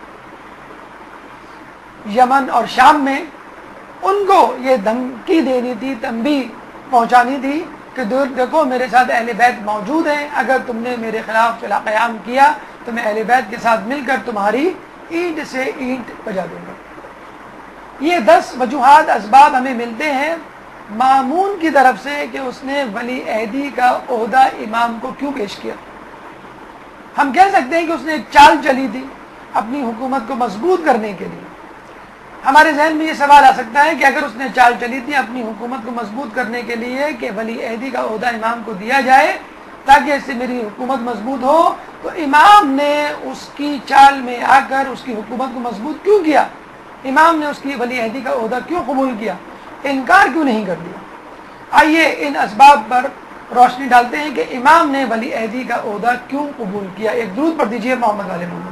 یمن اور شام میں، ان کو یہ دھمکی دینی تھی، تنبیہ پہنچانی تھی کہ دیکھو میرے ساتھ اہل بیت موجود ہیں، اگر تم نے میرے خلاف چلا قیام کیا تو میں اہل بیت کے ساتھ مل کر تمہاری اینٹ سے اینٹ بجا دوں گا۔ یہ دس وجوہات اسباب ہمیں ملتے ہیں مامون کی طرف سے کہ اس نے ولی عہدی کا عہدہ امام کو کیوں پیش کیا۔ ہم کہہ سکتے ہیں کہ اس نے ایک چال چلی تھی اپنی حکومت کو مضبوط کرنے کے لیے۔ ہمارے ذہن میں یہ سوال آ سکتا ہے کہ اگر اس نے چال چلی تھی اپنی حکومت کو مضبوط کرنے کے لیے کہ ولی عہدی کا عہدہ امام کو دیا جائے تاکہ اس سے میری حکومت مضبوط ہو، تو امام نے اس کی چال میں آ کر اس کی حکومت کو مضبوط کیوں کیا؟ امام نے اس کی ولی عہدی کا عہدہ کیوں قبول کیا؟ انکار کیوں نہیں کر دیا؟ آئیے ان اسباب پر روشنی ڈالتے ہیں کہ امام نے ولی عہدی کا عہدہ کیوں قبول کیا۔ ایک درود پڑھ دیجیے محمد والے محمد۔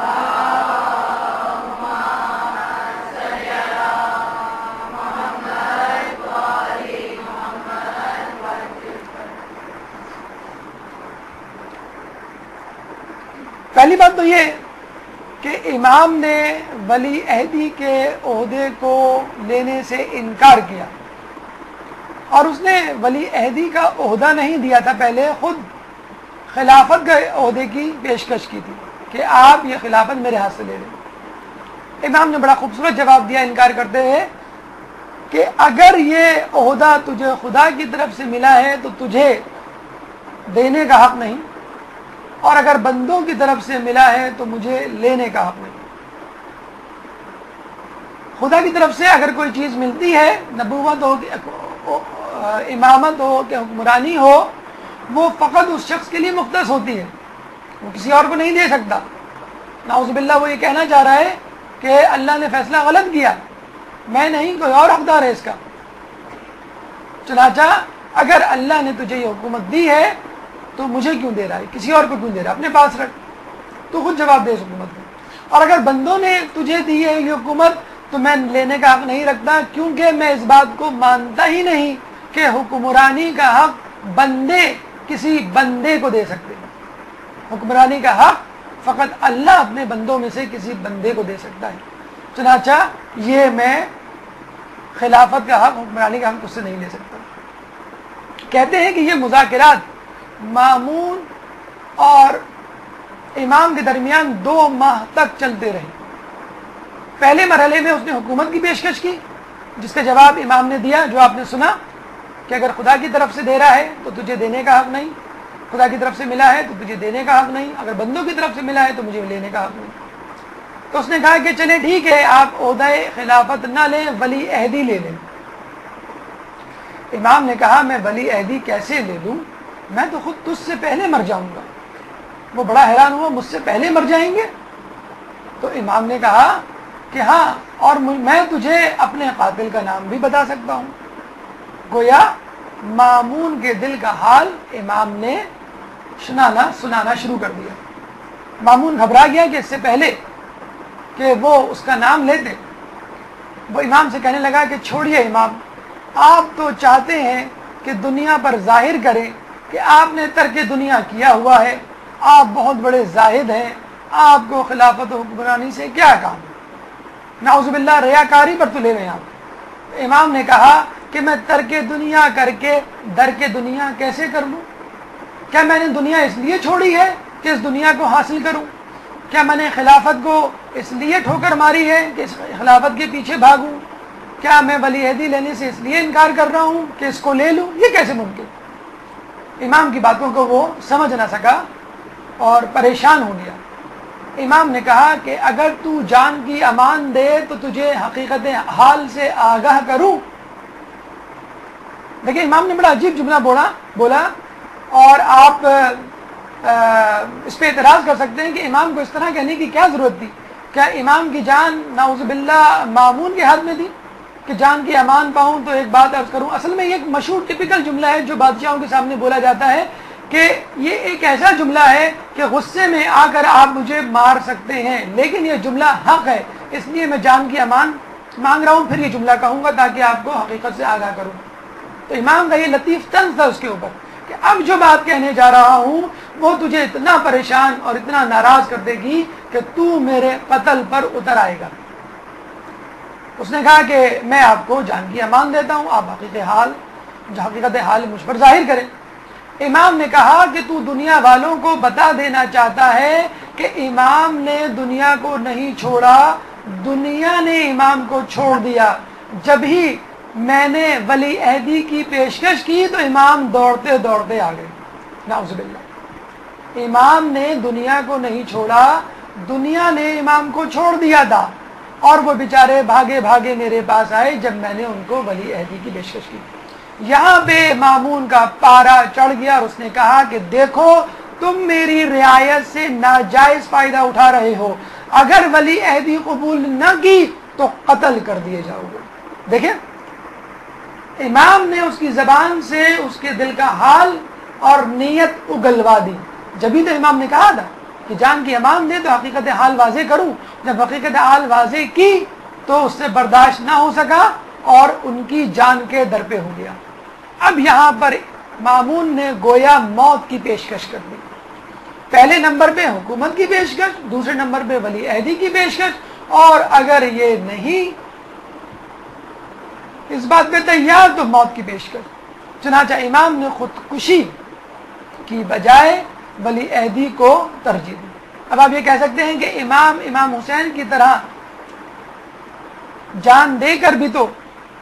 پہلی بات تو یہ کہ امام نے ولی عہدی کے عہدے کو لینے سے انکار کیا، اور اس نے ولی عہدی کا عہدہ نہیں دیا تھا، پہلے خود خلافت کے عہدے کی پیشکش کی تھی کہ آپ یہ خلافت میرے ہاتھ سے لے لیں۔ امام نے بڑا خوبصورت جواب دیا انکار کرتے ہوئے کہ اگر یہ عہدہ تجھے خدا کی طرف سے ملا ہے تو تجھے دینے کا حق نہیں، اور اگر بندوں کی طرف سے ملا ہے تو مجھے لینے کا حق نہیں۔ خدا کی طرف سے اگر کوئی چیز ملتی ہے، نبوت ہو، امامت ہو کہ حکمرانی ہو، وہ فقط اس شخص کے لیے مختص ہوتی ہے، وہ کسی اور کو نہیں دے سکتا۔ نعوذ باللہ وہ یہ کہنا چاہ رہا ہے کہ اللہ نے فیصلہ غلط کیا، میں نہیں، کوئی اور حقدار ہے اس کا۔ چنانچہ اگر اللہ نے تجھے یہ حکومت دی ہے تو مجھے کیوں دے رہا ہے، کسی اور کو کیوں دے رہا ہے، اپنے پاس رکھ، تو خود جواب دے اس حکومت کو۔ اور اگر بندوں نے تجھے دی ہے یہ حکومت تو میں لینے کا حق نہیں رکھتا، کیونکہ میں اس بات کو مانتا ہی نہیں کہ حکمرانی کا حق بندے کسی بندے کو دے سکتے ہیں۔ حکمرانی کا حق فقط اللہ اپنے بندوں میں سے کسی بندے کو دے سکتا ہے۔ چنانچہ یہ میں خلافت کا حق، حکمرانی کا حق اس سے نہیں لے سکتا۔ کہتے ہیں کہ یہ مذاکرات مامون اور امام کے درمیان دو ماہ تک چلتے رہے۔ پہلے مرحلے میں اس نے حکومت کی پیشکش کی جس کا جواب امام نے دیا، جو آپ نے سنا کہ اگر خدا کی طرف سے دے رہا ہے تو تجھے دینے کا حق نہیں، خدا کی طرف سے ملا ہے تو تجھے دینے کا حق نہیں، اگر بندوں کی طرف سے ملا ہے تو مجھے لینے کا حق نہیں۔ تو اس نے کہا کہ چلے ٹھیک ہے، آپ عہدہ خلافت نہ لیں، ولی عہدی لے لیں۔ امام نے کہا میں ولی عہدی کیسے لے لوں، میں تو خود تجھ سے پہلے مر جاؤں گا۔ وہ بڑا حیران ہوا، مجھ سے پہلے مر جائیں گے؟ تو امام نے کہا کہ ہاں، اور میں تجھے اپنے قاتل کا نام بھی بتا سکتا ہوں۔ گویا مامون کے دل کا حال امام نے سنانا سنانا شروع کر دیا۔ مامون گھبرا گیا کہ اس سے پہلے کہ وہ اس کا نام لیتے، وہ امام سے کہنے لگا کہ چھوڑیے امام، آپ تو چاہتے ہیں کہ دنیا پر ظاہر کریں کہ آپ نے ترک دنیا کیا ہوا ہے، آپ بہت بڑے زاہد ہیں، آپ کو خلافت و حکمرانی سے کیا کام ہے، نعوذ باللہ ریاکاری پر تلے ہوئے آپ۔ امام نے کہا کہ میں ترک دنیا کر کے درک دنیا کیسے کر لوں؟ کیا میں نے دنیا اس لیے چھوڑی ہے کہ اس دنیا کو حاصل کروں؟ کیا میں نے خلافت کو اس لیے ٹھوکر ماری ہے کہ اس خلافت کے پیچھے بھاگوں؟ کیا میں ولی عہدی لینے سے اس لیے انکار کر رہا ہوں کہ اس کو لے لوں؟ یہ کیسے ممکن؟ امام کی باتوں کو وہ سمجھ نہ سکا اور پریشان ہو گیا۔ امام نے کہا کہ اگر تو جان کی امان دے تو تجھے حقیقت حال سے آگاہ کروں۔ دیکھیں امام نے بڑا عجیب جملہ بولا بولا اور آپ اس پہ اعتراض کر سکتے ہیں کہ امام کو اس طرح کہنے کی کیا ضرورت تھی؟ کیا امام کی جان نعوذ باللہ مامون کے ہاتھ میں تھی کہ جان کی امان پاؤں؟ تو ایک بات عرض کروں، اصل میں یہ ایک مشہور ٹپیکل جملہ ہے جو بادشاہوں کے سامنے بولا جاتا ہے کہ یہ ایک ایسا جملہ ہے کہ غصے میں آ کر آپ مجھے مار سکتے ہیں، لیکن یہ جملہ حق ہے، اس لیے میں جان کی امان مانگ رہا ہوں، پھر یہ جملہ کہوں گا تاکہ آپ کو حقیقت سے آگاہ کروں۔ تو امام کا یہ لطیف طنز تھا اس کے اوپر کہ اب جو بات کہنے جا رہا ہوں وہ تجھے اتنا پریشان اور اتنا ناراض کر دے گی کہ تو میرے قتل پر اتر آئے گا۔ اس نے کہا کہ میں آپ کو جان کی امان دیتا ہوں، آپ حقیقت حال حقیقت حال مجھ پر ظاہر کریں۔ امام نے کہا کہ تو دنیا والوں کو بتا دینا چاہتا ہے کہ امام نے دنیا کو نہیں چھوڑا، دنیا نے امام کو چھوڑ دیا۔ جب ہی میں نے ولی عہدی کی پیشکش کی تو امام دوڑتے دوڑتے آ گئے، نعوذ باللہ۔ امام نے دنیا کو نہیں چھوڑا، دنیا نے امام کو چھوڑ دیا تھا، اور وہ بیچارے بھاگے بھاگے میرے پاس آئے جب میں نے ان کو ولی عہدی کی پیشکش کی۔ یہاں پہ مامون کا پارا چڑھ گیا اور اس نے کہا کہ دیکھو تم میری رعایت سے ناجائز فائدہ اٹھا رہے ہو، اگر ولی عہدی قبول نہ کی تو قتل کر دیے جاؤ گے۔ دیکھیں امام نے اس کی زبان سے اس کے دل کا حال اور نیت اگلوا دی۔ جبھی تو امام نے کہا تھا کہ جان کی امان دے تو حقیقت حال واضح کروں، جب حقیقت حال واضح کی تو اس سے برداشت نہ ہو سکا اور ان کی جان کے در پہ ہو گیا۔ اب یہاں پر مامون نے گویا موت کی پیشکش کر دی، پہلے نمبر پہ حکومت کی پیشکش، دوسرے نمبر پہ ولی عہدی کی پیشکش، اور اگر یہ نہیں اس بات پہ تیار تو موت کی پیشکش۔ چنانچہ امام نے خودکشی کی بجائے ولی عہدی کو ترجیح دی۔ اب آپ یہ کہہ سکتے ہیں کہ امام امام حسین کی طرح جان دے کر بھی تو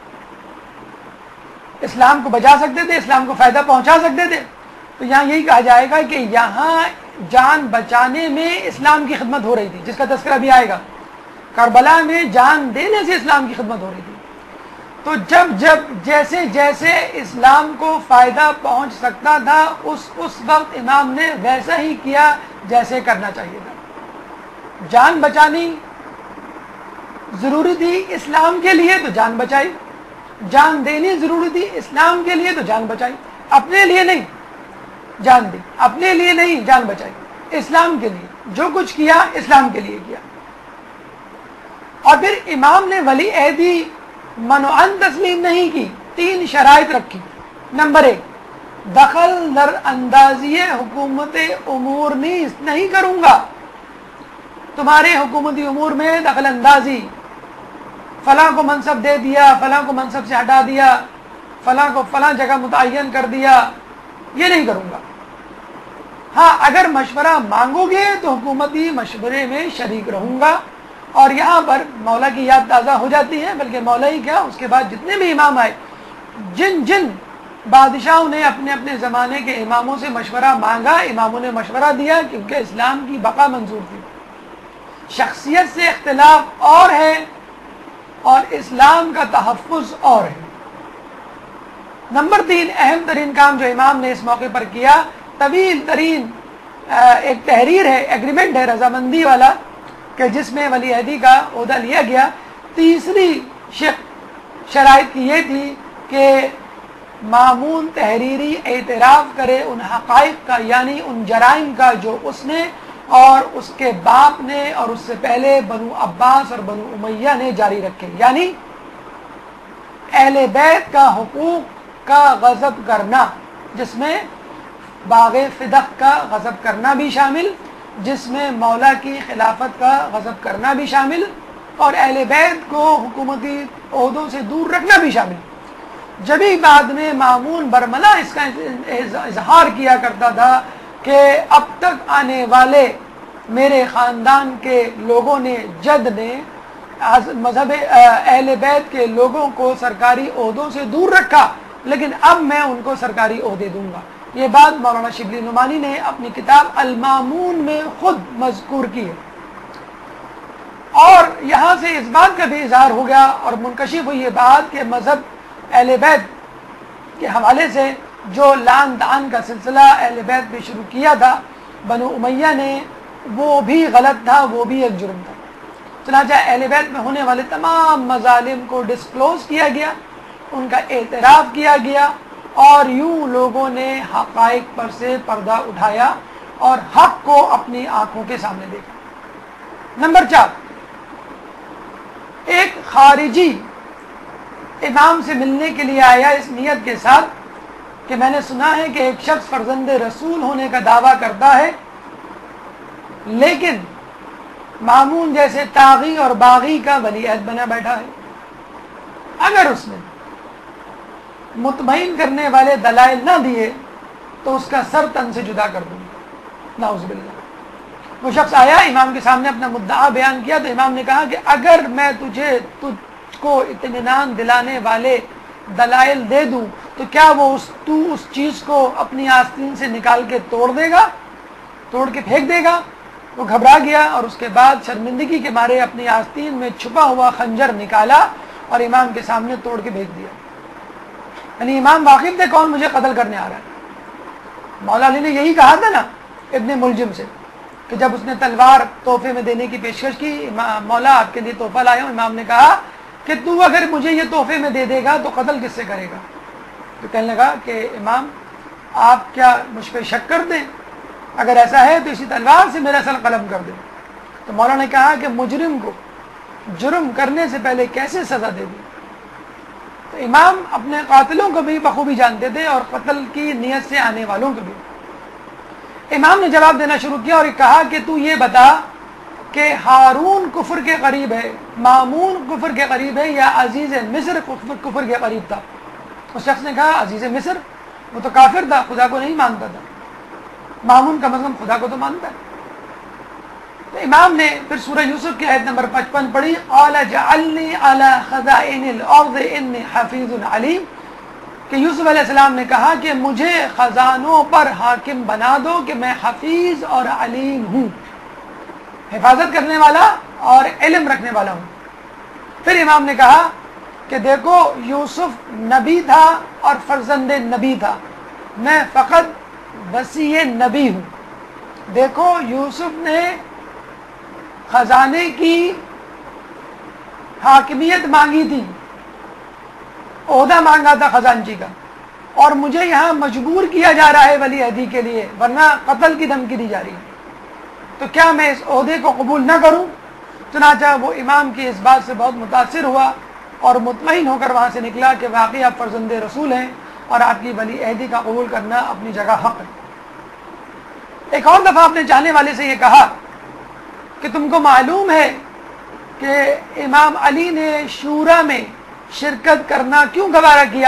اسلام کو بچا سکتے تھے، اسلام کو فائدہ پہنچا سکتے تھے۔ تو یہاں یہی کہا جائے گا کہ یہاں جان بچانے میں اسلام کی خدمت ہو رہی تھی، جس کا تذکرہ بھی آئے گا۔ کربلا میں جان دینے سے اسلام کی خدمت ہو رہی تھی۔ تو جب جب جیسے جیسے اسلام کو فائدہ پہنچ سکتا تھا اس اس وقت امام نے ویسا ہی کیا جیسے کرنا چاہیے تھا۔ جان بچانی ضروری تھی اسلام کے لیے تو جان بچائی، جان دینی ضروری تھی اسلام کے لیے تو جان بچائی، اپنے لیے نہیں جان دی، اپنے لیے نہیں جان بچائی، اسلام کے لیے جو کچھ کیا اسلام کے لیے کیا۔ اور پھر امام نے ولی عہدی منوعاً تسلیم نہیں کی، تین شرائط رکھی۔ نمبر ایک، دخل در اندازی حکومت امور نیز نہیں کروں گا، تمہارے حکومتی امور میں دخل اندازی، فلاں کو منصب دے دیا، فلاں کو منصب سے ہٹا دیا، فلاں کو فلاں جگہ متعین کر دیا، یہ نہیں کروں گا۔ ہاں اگر مشورہ مانگو گے تو حکومتی مشورے میں شریک رہوں گا۔ اور یہاں پر مولا کی یاد تازہ ہو جاتی ہے، بلکہ مولا ہی کیا اس کے بعد جتنے بھی امام آئے، جن جن بادشاہوں نے اپنے اپنے زمانے کے اماموں سے مشورہ مانگا، اماموں نے مشورہ دیا، کیونکہ اسلام کی بقا منظور تھی۔ شخصیت سے اختلاف اور ہے اور اسلام کا تحفظ اور ہے۔ نمبر تین اہم ترین کام جو امام نے اس موقع پر کیا، طویل ترین ایک تحریر ہے، ایگریمنٹ ہے رضامندی والا، کہ جس میں ولی عہدی کا عہدہ لیا گیا۔ تیسری شرائط کی یہ تھی کہ مامون تحریری اعتراف کرے ان حقائق کا، یعنی ان جرائم کا جو اس نے اور اس کے باپ نے اور اس سے پہلے بنو عباس اور بنو امیہ نے جاری رکھے، یعنی اہل بیت کا حقوق کا غصب کرنا، جس میں باغ فدق کا غصب کرنا بھی شامل، جس میں مولا کی خلافت کا غصب کرنا بھی شامل، اور اہل بیت کو حکومتی عہدوں سے دور رکھنا بھی شامل۔ جبھی بعد میں مامون برملا اس کا اظہار کیا کرتا تھا کہ اب تک آنے والے میرے خاندان کے لوگوں نے، جد نے مذہب اہل بیت کے لوگوں کو سرکاری عہدوں سے دور رکھا، لیکن اب میں ان کو سرکاری عہدے دوں گا۔ یہ بات مولانا شبلی نعمانی نے اپنی کتاب المامون میں خود مذکور کی ہے، اور یہاں سے اس بات کا بھی اظہار ہو گیا اور منکشف ہوئی یہ بات کہ مذہب اہل بیت کے حوالے سے جو لعن طعن کا سلسلہ اہل بیت میں شروع کیا تھا بنو امیہ نے، وہ بھی غلط تھا، وہ بھی ایک جرم تھا۔ چنانچہ اہل بیت میں ہونے والے تمام مظالم کو ڈسکلوز کیا گیا، ان کا اعتراف کیا گیا، اور یوں لوگوں نے حقائق پر سے پردہ اٹھایا اور حق کو اپنی آنکھوں کے سامنے دیکھا۔ نمبر چار، ایک خارجی امام سے ملنے کے لیے آیا اس نیت کے ساتھ کہ میں نے سنا ہے کہ ایک شخص فرزند رسول ہونے کا دعویٰ کرتا ہے، لیکن مامون جیسے طاغی اور باغی کا ولی عہد بنا بیٹھا ہے، اگر اس نے مطمئن کرنے والے دلائل نہ دیے تو اس کا سر تن سے جدا کر دوں گا، نعوذ باللہ۔ وہ شخص آیا، امام کے سامنے اپنا مدعا بیان کیا، تو امام نے کہا کہ اگر میں تجھے تجھ کو اطمینان دلانے والے دلائل دے دوں تو کیا وہ اس تو اس چیز کو اپنی آستین سے نکال کے توڑ دے گا، توڑ کے پھینک دے گا؟ وہ گھبرا گیا اور اس کے بعد شرمندگی کے مارے اپنی آستین میں چھپا ہوا خنجر نکالا اور امام کے سامنے توڑ کے پھینک دیا۔ یعنی امام واقف تھے کون مجھے قتل کرنے آ رہا ہے۔ مولا علی نے یہی کہا تھا نا ابن ملجم سے کہ جب اس نے تلوار تحفے میں دینے کی پیشکش کی، مولا آپ کے لیے تحفہ لایا ہوں، امام نے کہا کہ تو اگر مجھے یہ تحفے میں دے دے گا تو قتل کس سے کرے گا؟ تو کہنے لگا کہ امام آپ کیا مجھ پہ شک کر دیں؟ اگر ایسا ہے تو اسی تلوار سے میرا سر قلم کر دیں۔ تو مولا نے کہا کہ مجرم کو جرم کرنے سے پہلے کیسے سزا دے دی؟ تو امام اپنے قاتلوں کو بھی بخوبی جانتے تھے اور قتل کی نیت سے آنے والوں کو بھی۔ امام نے جواب دینا شروع کیا اور کہا کہ تو یہ بتا کہ ہارون کفر کے قریب ہے، مامون کفر کے قریب ہے، یا عزیز مصر کفر کے قریب تھا؟ اس شخص نے کہا عزیز مصر، وہ تو کافر تھا، خدا کو نہیں مانتا تھا، مامون کا مطلب خدا کو تو مانتا ہے۔ تو امام نے پھر سورہ یوسف کی آیت نمبر پچپن پڑھی، قال جعلنی علی خزائن الارض انی حفیظ علیم، کہ یوسف علیہ السلام نے کہا کہ مجھے خزانوں پر حاکم بنا دو کہ میں حفیظ اور علیم ہوں، حفاظت کرنے والا اور علم رکھنے والا ہوں۔ پھر امام نے کہا کہ دیکھو یوسف نبی تھا اور فرزند نبی تھا، میں فقط وصی نبی ہوں۔ دیکھو یوسف نے خزانے کی حاکمیت مانگی تھی، عہدہ مانگا تھا خزانچی کا، اور مجھے یہاں مجبور کیا جا رہا ہے ولی عہدی کے لیے، ورنہ قتل کی دھمکی دی جا رہی ہے، تو کیا میں اس عہدے کو قبول نہ کروں؟ چنانچہ وہ امام کی اس بات سے بہت متاثر ہوا اور مطمئن ہو کر وہاں سے نکلا کہ واقعی آپ فرزند رسول ہیں اور آپ کی ولی عہدی کا قبول کرنا اپنی جگہ حق ہے۔ ایک اور دفعہ اپنے چاہنے والے سے یہ کہا کہ تم کو معلوم ہے کہ امام علی نے شورا میں شرکت کرنا کیوں گوارا کیا؟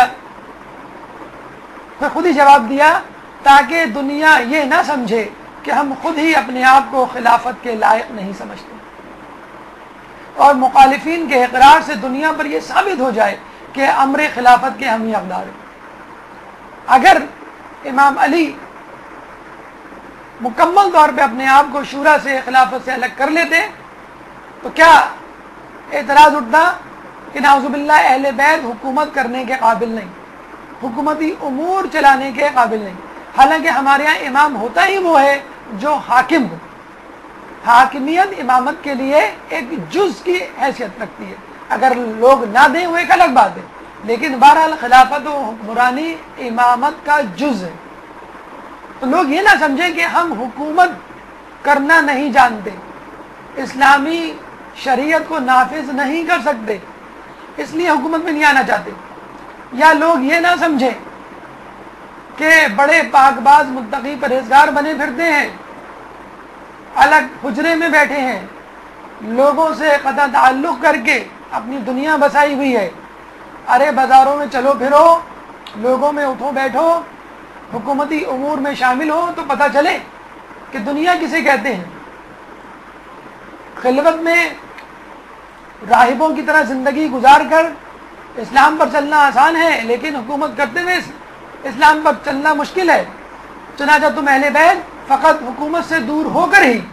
پھر خود ہی جواب دیا تاکہ دنیا یہ نہ سمجھے کہ ہم خود ہی اپنے آپ کو خلافت کے لائق نہیں سمجھتے، اور مخالفین کے اقرار سے دنیا پر یہ ثابت ہو جائے کہ امر خلافت کے ہم ہی حقدار ہیں۔ اگر امام علی مکمل طور پہ اپنے آپ کو شورا سے، خلافت سے الگ کر لیتے تو کیا اعتراض اٹھتا کہ نعوذ باللہ اہل بیت حکومت کرنے کے قابل نہیں، حکومتی امور چلانے کے قابل نہیں، حالانکہ ہمارے یہاں امام ہوتا ہی وہ ہے جو حاکم ہو۔ حاکمیت امامت کے لیے ایک جز کی حیثیت رکھتی ہے، اگر لوگ نہ دیں وہ ایک الگ بات ہے، لیکن بہرحال خلافت و حکمرانی امامت کا جز ہے. تو لوگ یہ نہ سمجھیں کہ ہم حکومت کرنا نہیں جانتے، اسلامی شریعت کو نافذ نہیں کر سکتے اس لیے حکومت میں نہیں آنا چاہتے، یا لوگ یہ نہ سمجھیں کہ بڑے پاک باز متقی پرہیزگار بنے پھرتے ہیں، الگ حجرے میں بیٹھے ہیں، لوگوں سے قطع تعلق کر کے اپنی دنیا بسائی ہوئی ہے. ارے بازاروں میں چلو پھرو، لوگوں میں اٹھو بیٹھو، حکومتی امور میں شامل ہو تو پتہ چلے کہ دنیا کسے کہتے ہیں. خلوت میں راہبوں کی طرح زندگی گزار کر اسلام پر چلنا آسان ہے، لیکن حکومت کرتے ہوئے اسلام پر چلنا مشکل ہے. چنانچہ تم اہل بیت فقط حکومت سے دور ہو کر ہی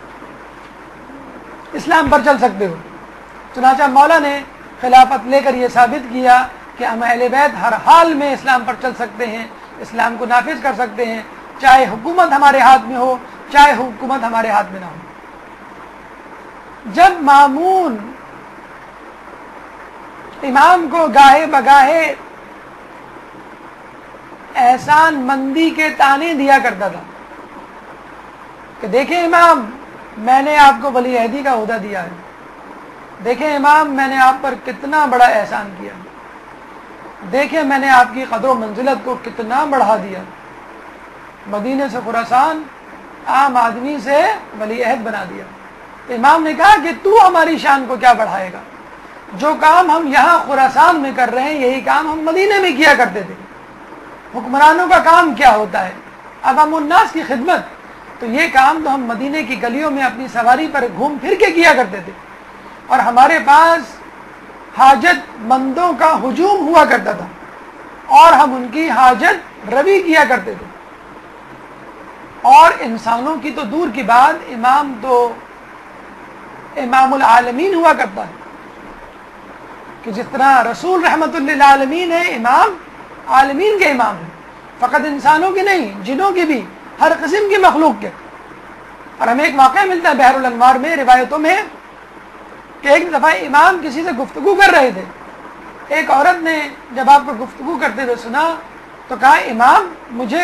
اسلام پر چل سکتے ہو. چنانچہ مولا نے خلافت لے کر یہ ثابت کیا کہ ہم اہل بیت ہر حال میں اسلام پر چل سکتے ہیں، اسلام کو نافذ کر سکتے ہیں، چاہے حکومت ہمارے ہاتھ میں ہو چاہے حکومت ہمارے ہاتھ میں نہ ہو. جب مامون امام کو گاہے بگاہے احسان مندی کے طعنے دیا کرتا تھا کہ دیکھیں امام، میں نے آپ کو ولی عہدی کا عہدہ دیا ہے، دیکھیں امام میں نے آپ پر کتنا بڑا احسان کیا، دیکھیں میں نے آپ کی قدر و منزلت کو کتنا بڑھا دیا، مدینے سے خراسان عام آدمی سے ولی عہد بنا دیا. تو امام نے کہا کہ تو ہماری شان کو کیا بڑھائے گا، جو کام ہم یہاں خراسان میں کر رہے ہیں یہی کام ہم مدینے میں کیا کرتے تھے. حکمرانوں کا کام کیا ہوتا ہے، عوام الناس کی خدمت، تو یہ کام تو ہم مدینے کی گلیوں میں اپنی سواری پر گھوم پھر کے کیا کرتے تھے، اور ہمارے پاس حاجت مندوں کا ہجوم ہوا کرتا تھا اور ہم ان کی حاجت روی کیا کرتے تھے. اور انسانوں کی تو دور کی بات، امام تو امام العالمین ہوا کرتا ہے کہ جس طرح رسول رحمت للعالمین ہے، امام عالمین کے امام ہیں، فقط انسانوں کی نہیں، جنوں کی بھی، ہر قسم کی مخلوق کے. اور ہمیں ایک واقعہ ملتا ہے بحر الانوار میں، روایتوں میں، کہ ایک دفعہ امام کسی سے گفتگو کر رہے تھے. ایک عورت نے جب آپ کو گفتگو کرتے ہوئے سنا تو کہا امام مجھے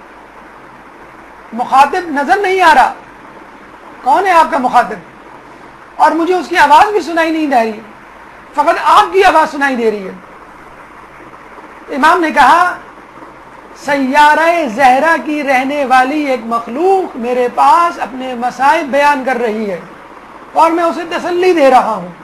مخاطب نظر نہیں آ رہا، کون ہے آپ کا مخاطب، اور مجھے اس کی آواز بھی سنائی نہیں دے رہی، فقط آپ کی آواز سنائی دے رہی ہے. امام نے کہا سیارہ زہرا کی رہنے والی ایک مخلوق میرے پاس اپنے مصائب بیان کر رہی ہے اور میں اسے تسلی دے رہا ہوں.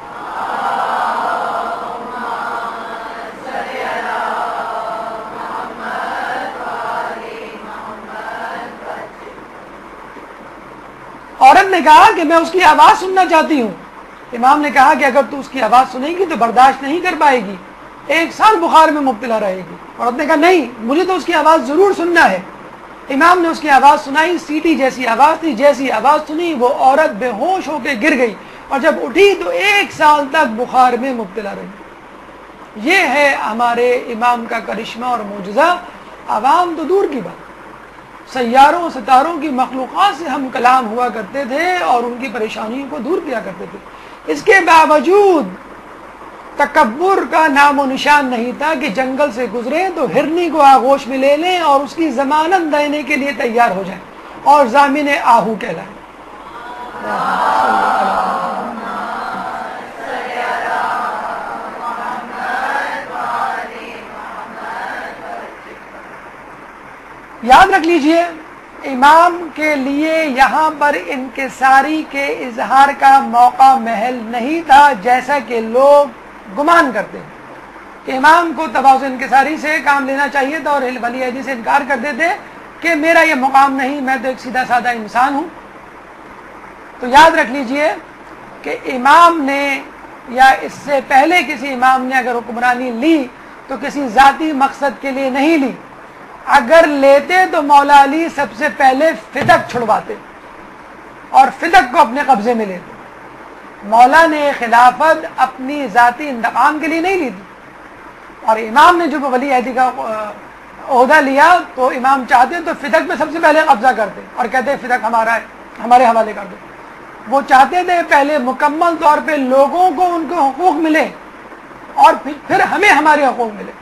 عورت نے کہا کہ میں اس کی آواز سننا چاہتی ہوں. امام نے کہا کہ اگر تو اس کی آواز سنے گی تو برداشت نہیں کر پائے گی، ایک سال بخار میں مبتلا رہے گی. عورت نے کہا نہیں، مجھے تو اس کی آواز ضرور سننا ہے. امام نے اس کی آواز سنائی، سیٹی جیسی آواز تھی، جیسی آواز سنی وہ عورت بے ہوش ہو کے گر گئی، اور جب اٹھی تو ایک سال تک بخار میں مبتلا رہی. یہ ہے ہمارے امام کا کرشمہ اور معجزہ. عوام تو دور کی بات، سیاروں ستاروں کی مخلوقات سے ہم کلام ہوا کرتے تھے اور ان کی پریشانیوں کو دور کیا کرتے تھے. اس کے باوجود تکبر کا نام و نشان نہیں تھا کہ جنگل سے گزرے تو ہرنی کو آغوش میں لے لیں اور اس کی ضمانت دینے کے لیے تیار ہو جائیں اور ضامن آہو کہلائیں. یاد رکھ لیجئے امام کے لیے یہاں پر انکساری کے اظہار کا موقع محل نہیں تھا، جیسا کہ لوگ گمان کرتے ہیں کہ امام کو تواضع انکساری سے کام لینا چاہیے تھا اور ولی عہدی سے انکار کرتے تھے کہ میرا یہ مقام نہیں، میں تو ایک سیدھا سادہ انسان ہوں. تو یاد رکھ لیجئے کہ امام نے یا اس سے پہلے کسی امام نے اگر حکمرانی لی تو کسی ذاتی مقصد کے لیے نہیں لی. اگر لیتے تو مولا علی سب سے پہلے فدق چھڑواتے اور فدق کو اپنے قبضے میں لیتے. مولا نے خلافت اپنی ذاتی انتقام کے لیے نہیں لی تھی، اور امام نے جو ولی عہدی کا عہدہ لیا تو امام چاہتے تو فدق میں سب سے پہلے قبضہ کرتے اور کہتے فدق ہمارا ہے، ہمارے حوالے کر دو. وہ چاہتے تھے پہلے مکمل طور پہ لوگوں کو ان کے حقوق ملے، اور پھر پھر ہمیں ہمارے حقوق ملے.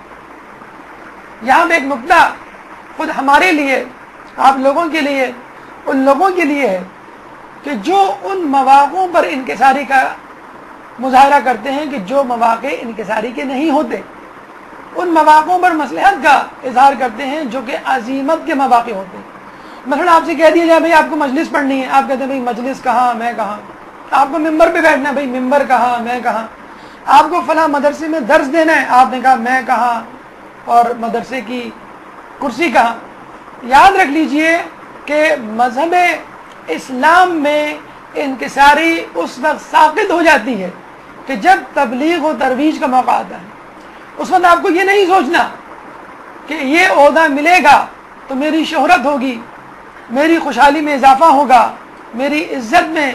یہاں پہ ایک نقطہ خود ہمارے لیے، آپ لوگوں کے لیے، ان لوگوں کے لیے ہے کہ جو ان مواقعوں پر انکساری کا مظاہرہ کرتے ہیں کہ جو مواقع انکساری کے نہیں ہوتے، ان مواقعوں پر مصلحت کا اظہار کرتے ہیں جو کہ عزیمت کے مواقع ہوتے ہیں. مثلا آپ سے کہہ دیا جائے بھائی آپ کو مجلس پڑھنی ہے، آپ کہتے ہیں بھائی مجلس کہاں، میں کہاں. آپ کو ممبر پہ بیٹھنا ہے، بھائی ممبر کہاں، میں کہاں. آپ کو فلاں مدرسے میں درس دینا ہے، آپ نے کہا میں کہاں، اور مدرسے کی کرسی کہاں. یاد رکھ لیجئے کہ مذہب اسلام میں انکساری اس وقت ساقط ہو جاتی ہے کہ جب تبلیغ و ترویج کا موقع آتا ہے. اس وقت آپ کو یہ نہیں سوچنا کہ یہ عہدہ ملے گا تو میری شہرت ہوگی، میری خوشحالی میں اضافہ ہوگا، میری عزت میں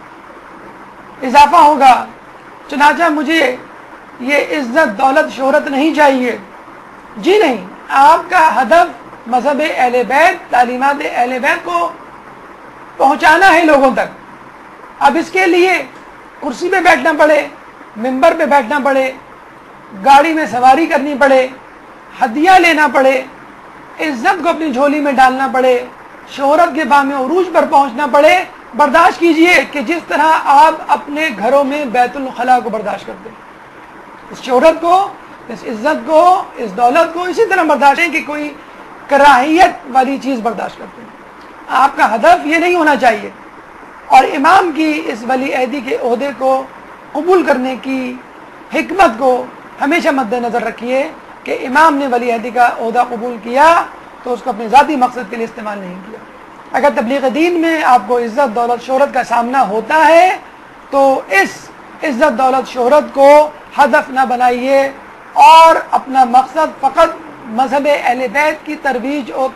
اضافہ ہوگا، چنانچہ مجھے یہ عزت دولت شہرت نہیں چاہیے. جی نہیں، آپ کا ہدف مذہب اہل بیت، تعلیمات اہل بیت کو پہنچانا ہے لوگوں تک. اب اس کے لیے کرسی پہ بیٹھنا پڑے، ممبر پہ بیٹھنا پڑے، گاڑی میں سواری کرنی پڑے، ہدیہ لینا پڑے، عزت کو اپنی جھولی میں ڈالنا پڑے، شہرت کے بام عروج پر پہنچنا پڑے، برداشت کیجئے کہ جس طرح آپ اپنے گھروں میں بیت الخلاء کو برداشت کرتے ہیں، اس شہرت کو، اس عزت کو، اس دولت کو اسی طرح برداشت ہے کہ کوئی کراہیت والی چیز برداشت کرتے ہیں. آپ کا ہدف یہ نہیں ہونا چاہیے. اور امام کی اس ولی عہدی کے عہدے کو قبول کرنے کی حکمت کو ہمیشہ مد نظر رکھیے کہ امام نے ولی عہدی کا عہدہ قبول کیا تو اس کو اپنے ذاتی مقصد کے لیے استعمال نہیں کیا. اگر تبلیغ دین میں آپ کو عزت دولت شہرت کا سامنا ہوتا ہے تو اس عزت دولت شہرت کو ہدف نہ بنائیے اور اپنا مقصد فقط مذہب اہل بیت کی ترویج اور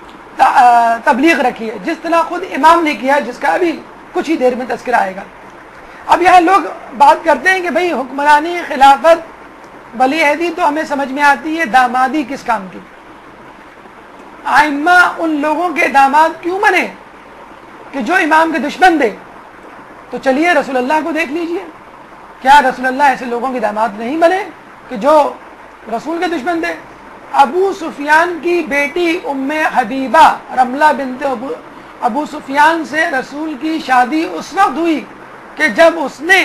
تبلیغ رکھیے، جس طرح خود امام نے کیا، جس کا ابھی کچھ ہی دیر میں تذکرہ آئے گا. اب یہاں لوگ بات کرتے ہیں کہ بھئی حکمرانی خلافت ولی عہدی تو ہمیں سمجھ میں آتی ہے، دامادی کس کام کی؟ ائمہ ان لوگوں کے داماد کیوں بنے کہ جو امام کے دشمن تھے؟ تو چلیے رسول اللہ کو دیکھ لیجئے، کیا رسول اللہ ایسے لوگوں کے داماد نہیں بنے کہ جو رسول کے دشمن تھے؟ ابو سفیان کی بیٹی ام حبیبہ رملہ بنت ابو ابو سفیان سے رسول کی شادی اس وقت ہوئی کہ جب اس نے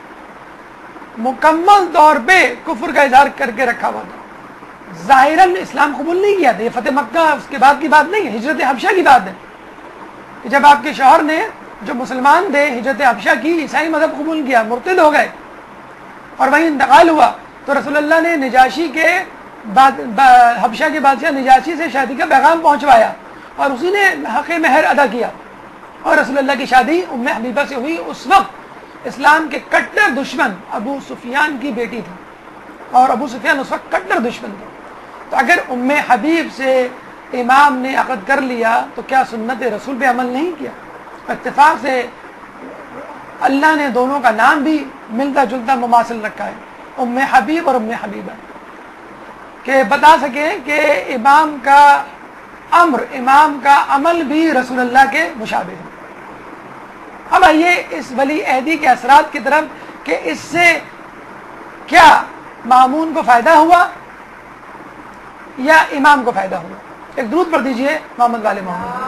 مکمل طور پہ کفر کا اظہار کر کے رکھا ہوا تھا. ظاہراً اسلام قبول نہیں کیا تھا. یہ فتح مکہ اس کے بعد کی بات نہیں ہے، ہجرت حبشہ کی بات ہے کہ جب آپ کے شوہر نے جو مسلمان تھے ہجرت حبشہ کی، عیسائی مذہب قبول کیا، مرتد ہو گئے اور وہیں انتقال ہوا، تو رسول اللہ نے نجاشی کے حبشہ کے بادشاہ نجاشی سے شادی کا پیغام پہنچوایا اور اسی نے حق مہر ادا کیا اور رسول اللہ کی شادی ام حبیبہ سے ہوئی. اس وقت اسلام کے کٹر دشمن ابو سفیان کی بیٹی تھی اور ابو سفیان اس وقت کٹر دشمن تھے. تو اگر ام حبیب سے امام نے عقد کر لیا تو کیا سنت رسول پہ عمل نہیں کیا؟ اتفاق سے اللہ نے دونوں کا نام بھی ملتا جلتا مماثل رکھا ہے، ام حبیب اور ام حبیبہ، کہ بتا سکیں کہ امام کا امر، امام کا عمل بھی رسول اللہ کے مشابہ ہے. اب آئیے اس ولی عہدی کے اثرات کی طرف کہ اس سے کیا مامون کو فائدہ ہوا یا امام کو فائدہ ہوا. ایک درود پڑھ دیجئے محمد والے محمد.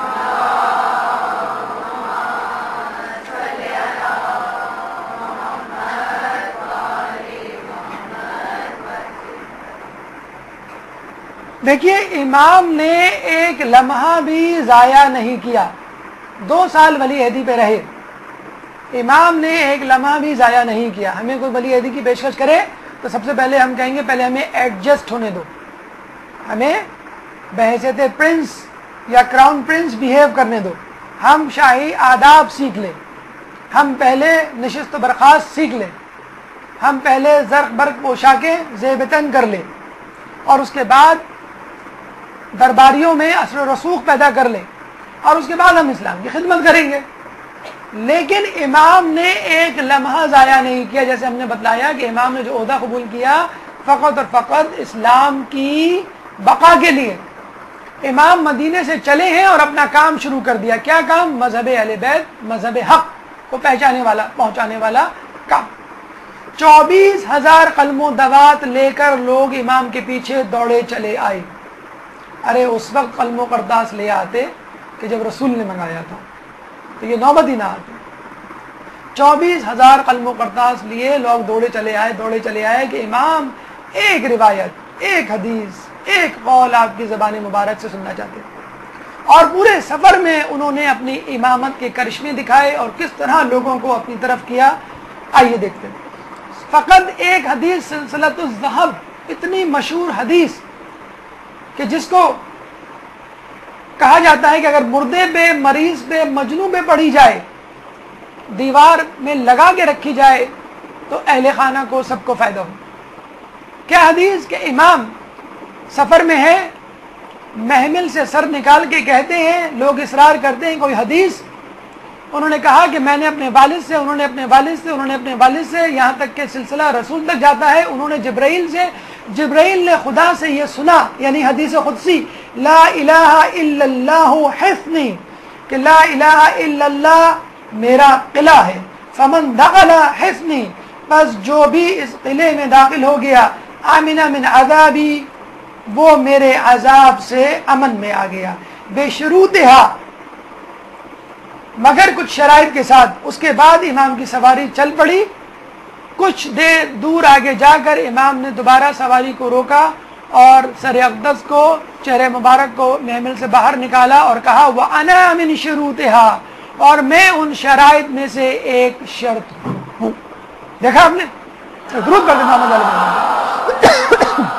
دیکھیے امام نے ایک لمحہ بھی ضائع نہیں کیا. دو سال ولی عہدی پہ رہے، امام نے ایک لمحہ بھی ضائع نہیں کیا. ہمیں کوئی ولی عہدی کی پیشکش کرے تو سب سے پہلے ہم کہیں گے پہلے ہمیں ایڈجسٹ ہونے دو، ہمیں بحیثیت پرنس یا کراؤن پرنس بیہیو کرنے دو، ہم شاہی آداب سیکھ لیں، ہم پہلے نشست و برخاست سیکھ لیں، ہم پہلے زرق برق پوشاکیں زیبتن کر لیں اور اس کے بعد درباریوں میں اثر و رسوخ پیدا کر لیں اور اس کے بعد ہم اسلام کی خدمت کریں گے. لیکن امام نے ایک لمحہ ضائع نہیں کیا. جیسے ہم نے بتلایا کہ امام نے جو عہدہ قبول کیا فقط اور فقط اسلام کی بقا کے لیے. امام مدینے سے چلے ہیں اور اپنا کام شروع کر دیا. کیا کام؟ مذہب اہل بیت، مذہب حق کو پہچانے والا، پہنچانے والا کام. چوبیس ہزار قلم و دوات لے کر لوگ امام کے پیچھے دوڑے چلے آئے. ارے اس وقت قلم و قرطاس لے آتے کہ جب رسول نے منگایا تھا تو یہ نوبت ہی نہ آتی. چوبیس ہزار قلم و قرطاس لیے لوگ دوڑے چلے آئے دوڑے چلے آئے کہ امام ایک روایت، ایک حدیث، ایک قول آپ کی زبان مبارک سے سننا چاہتے ہیں. اور پورے سفر میں انہوں نے اپنی امامت کے کرشمے دکھائے اور کس طرح لوگوں کو اپنی طرف کیا. آئیے دیکھتے ہیں. فقط ایک حدیث سلسلۃ الذہب، اتنی مشہور حدیث کہ جس کو کہا جاتا ہے کہ اگر مردے پہ، مریض پہ، مجنوں پہ پڑھی جائے، دیوار میں لگا کے رکھی جائے تو اہل خانہ کو سب کو فائدہ ہو. کیا حدیث کہ امام سفر میں ہے، محمل سے سر نکال کے کہتے ہیں، لوگ اصرار کرتے ہیں کوئی حدیث. انہوں نے کہا کہ میں نے اپنے والد سے، انہوں نے اپنے والد سے، انہوں نے اپنے والد سے، یہاں تک کہ سلسلہ رسول تک جاتا ہے. انہوں نے جبرائیل سے، جبرائیل نے خدا سے یہ سنا، یعنی حدیث قدسی، لا الہ الا اللہ حفظنی، کہ لا الہ الا اللہ میرا قلعہ ہے. فمن دخل حفظنی، بس جو بھی اس قلعے میں داخل ہو گیا، آمن من عذابی، وہ میرے عذاب سے امن میں آ گیا. بے شروطہا، مگر کچھ شرائط کے ساتھ. اس کے بعد امام کی سواری چل پڑی. کچھ دیر دور آگے جا کر امام نے دوبارہ سواری کو روکا اور سر اقدس کو، چہرے مبارک کو محمل سے باہر نکالا اور کہا وَأَنَا مِن شُرُوطِهَا، اور میں ان شرائط میں سے ایک شرط ہوں. دیکھا آپ نے؟ درود پڑھ دیں محمد علیہ وسلم.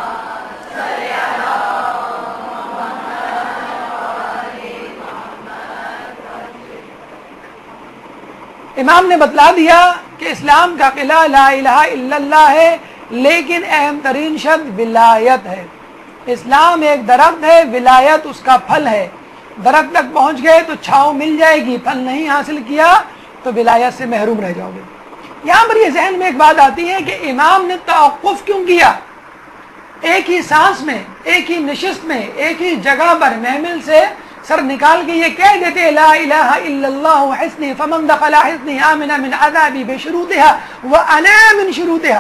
امام نے بتلا دیا کہ اسلام کا قلعہ لا الہ الا اللہ ہے، لیکن اہم ترین شرط ولایت ہے. اسلام ایک درخت ہے، ولایت اس کا پھل ہے. درخت تک پہنچ گئے تو چھاؤں مل جائے گی، پھل نہیں حاصل کیا تو ولایت سے محروم رہ جاؤ گے. یہاں پر یہ ذہن میں ایک بات آتی ہے کہ امام نے توقف کیوں کیا؟ ایک ہی سانس میں، ایک ہی نشست میں، ایک ہی جگہ پر محمل سے سر نکال کے یہ کہہ دیتے لا الہ الا اللہ حسنی فمن دخل حسنی آمن من عذابی بشروطها وانا من شروطها،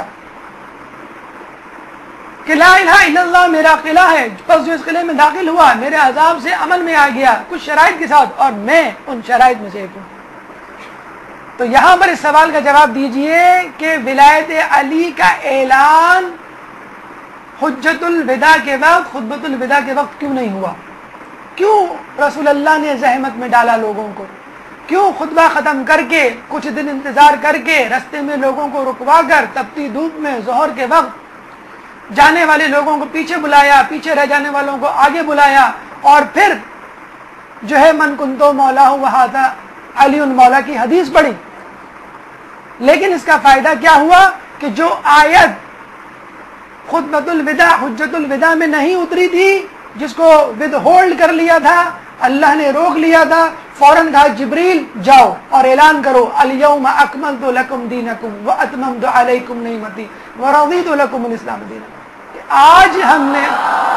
کہ لا الہ الا اللہ میرا قلعہ ہے، بس جو اس قلعے میں داخل ہوا میرے عذاب سے امن میں آ گیا کچھ شرائط کے ساتھ، اور میں ان شرائط میں سے ایک ہوں. تو یہاں پر اس سوال کا جواب دیجئے کہ ولایت علی کا اعلان حجت الوداع کے وقت، خطبۃ الوداع کے وقت کیوں نہیں ہوا؟ کیوں رسول اللہ نے زحمت میں ڈالا لوگوں کو؟ کیوں خطبہ ختم کر کے کچھ دن انتظار کر کے رستے میں لوگوں کو رکوا کر تپتی دھوپ میں ظہر کے وقت جانے والے لوگوں کو پیچھے بلایا، پیچھے رہ جانے والوں کو آگے بلایا، اور پھر جو ہے من کنتو مولا وہذا علی مولا کی حدیث پڑھی؟ لیکن اس کا فائدہ کیا ہوا کہ جو آیت خطبۃ الوداع حجت الوداع میں نہیں اتری تھی، جس کو ود ہولڈ کر لیا تھا، اللہ نے روک لیا تھا، فوراً کہا جبریل جاؤ اور اعلان کرو الیوم اکملت لکم دینکم واتممت علیکم نعمتی ورضیت لکم الاسلام دینا. کہ آج ہم نے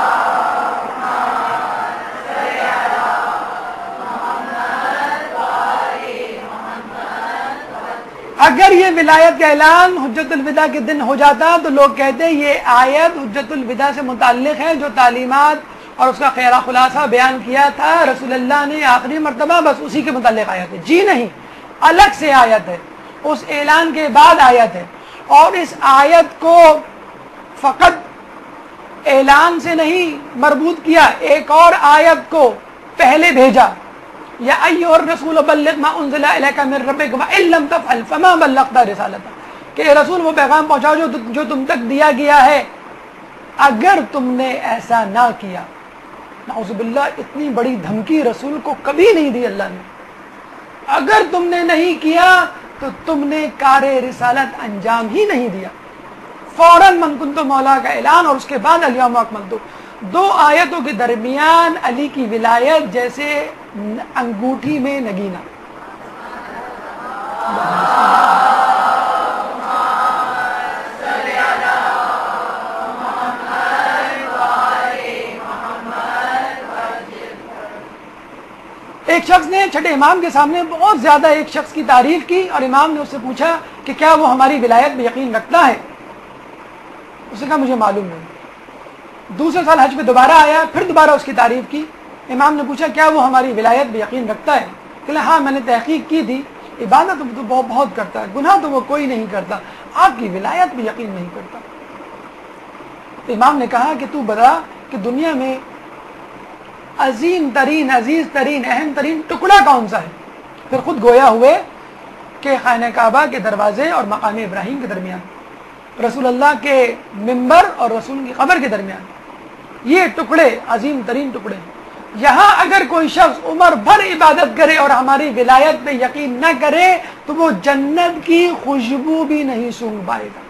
اگر یہ ولایت کا اعلان حجت الوداع کے دن ہو جاتا تو لوگ کہتے یہ آیت حجت الوداع سے متعلق ہے، جو تعلیمات اور اس کا خیرہ خلاصہ بیان کیا تھا رسول اللہ نے آخری مرتبہ، بس اسی کے متعلق آیت ہے. جی نہیں، الگ سے آیت ہے، اس اعلان کے بعد آیت ہے. اور اس آیت کو فقط اعلان سے نہیں مربوط کیا، ایک اور آیت کو پہلے بھیجا، یا ایھا الرسول بلغ ما انزل الیک من ربک وان لم تفعل فما بلغت رسالتہ، کہ رسول وہ پیغام پہنچاؤ جو جو تم تک دیا گیا ہے، اگر تم نے ایسا نہ کیا. نعوذ باللہ، اتنی بڑی دھمکی رسول کو کبھی نہیں دی اللہ نے. اگر تم نے نہیں کیا تو تم نے کار رسالت انجام ہی نہیں دیا. فوراً من کنتو مولا کا اعلان، اور اس کے بعد الیوم اکملت. دو آیتوں کے درمیان علی کی ولایت جیسے انگوٹھی میں نگینا. ایک شخص نے چھٹے امام کے سامنے بہت زیادہ ایک شخص کی تعریف کی، اور امام نے اس سے پوچھا کہ کہ کیا وہ ہماری ولایت میں یقین رکھتا ہے؟ اس نے کہا مجھے معلوم نہیں۔ دوسرے سال حج پہ دوبارہ آیا، پھر دوبارہ اس کی تعریف کی۔ امام نے پوچھا کیا وہ ہماری ولایت میں یقین رکھتا ہے؟ کہ ہاں میں نے تحقیق کی تھی، عبادت تو بہت بہت کرتا ہے، گناہ تو وہ کوئی نہیں کرتا، آپ کی ولایت میں یقین نہیں کرتا۔ تو امام نے کہا کہ تو بتا کہ دنیا میں عظیم ترین، عزیز ترین، اہم ترین ٹکڑا کون سا ہے؟ پھر خود گویا ہوئے کہ خانہ کعبہ کے دروازے اور مقام ابراہیم کے درمیان، رسول اللہ کے منبر اور رسول کی قبر کے درمیان، یہ ٹکڑے عظیم ترین ٹکڑے ہیں۔ یہاں اگر کوئی شخص عمر بھر عبادت کرے اور ہماری ولایت پہ یقین نہ کرے تو وہ جنت کی خوشبو بھی نہیں سونگھ پائے گا۔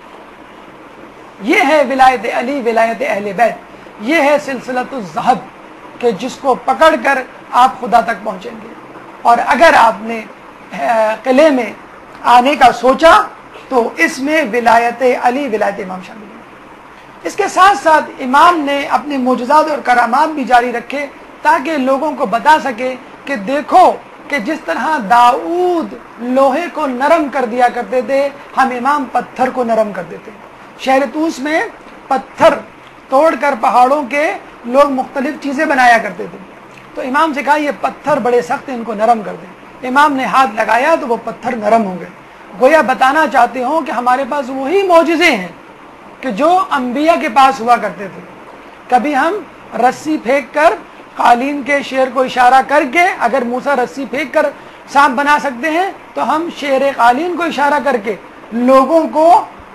یہ ہے ولایت علی، ولایت اہل بیت، یہ ہے سلسلۃ الذہب کہ جس کو پکڑ کر آپ خدا تک پہنچیں گے۔ اور اگر آپ نے قلعے میں آنے کا سوچا تو اس میں ولایت علی، ولایت امام شامل ہے۔ اس کے ساتھ ساتھ امام نے اپنے معجزات اور کرامات بھی جاری رکھے تاکہ لوگوں کو بتا سکے کہ دیکھو کہ جس طرح داؤد لوہے کو نرم کر دیا کرتے تھے، ہم امام پتھر کو نرم کر دیتے ہیں۔ شہر طوس میں پتھر توڑ کر پہاڑوں کے لوگ مختلف چیزیں بنایا کرتے تھے، تو امام سے کہا یہ پتھر بڑے سخت ہیں، ان کو نرم کر دیں۔ امام نے ہاتھ لگایا تو وہ پتھر نرم ہو گئے۔ گویا بتانا چاہتے ہوں کہ ہمارے پاس وہی معجزے ہیں کہ جو انبیاء کے پاس ہوا کرتے تھے۔ کبھی ہم رسی پھینک کر قالین کے شیر کو اشارہ کر کے، اگر موسیٰ رسی پھینک کر سانپ بنا سکتے ہیں تو ہم شیر قالین کو اشارہ کر کے لوگوں کو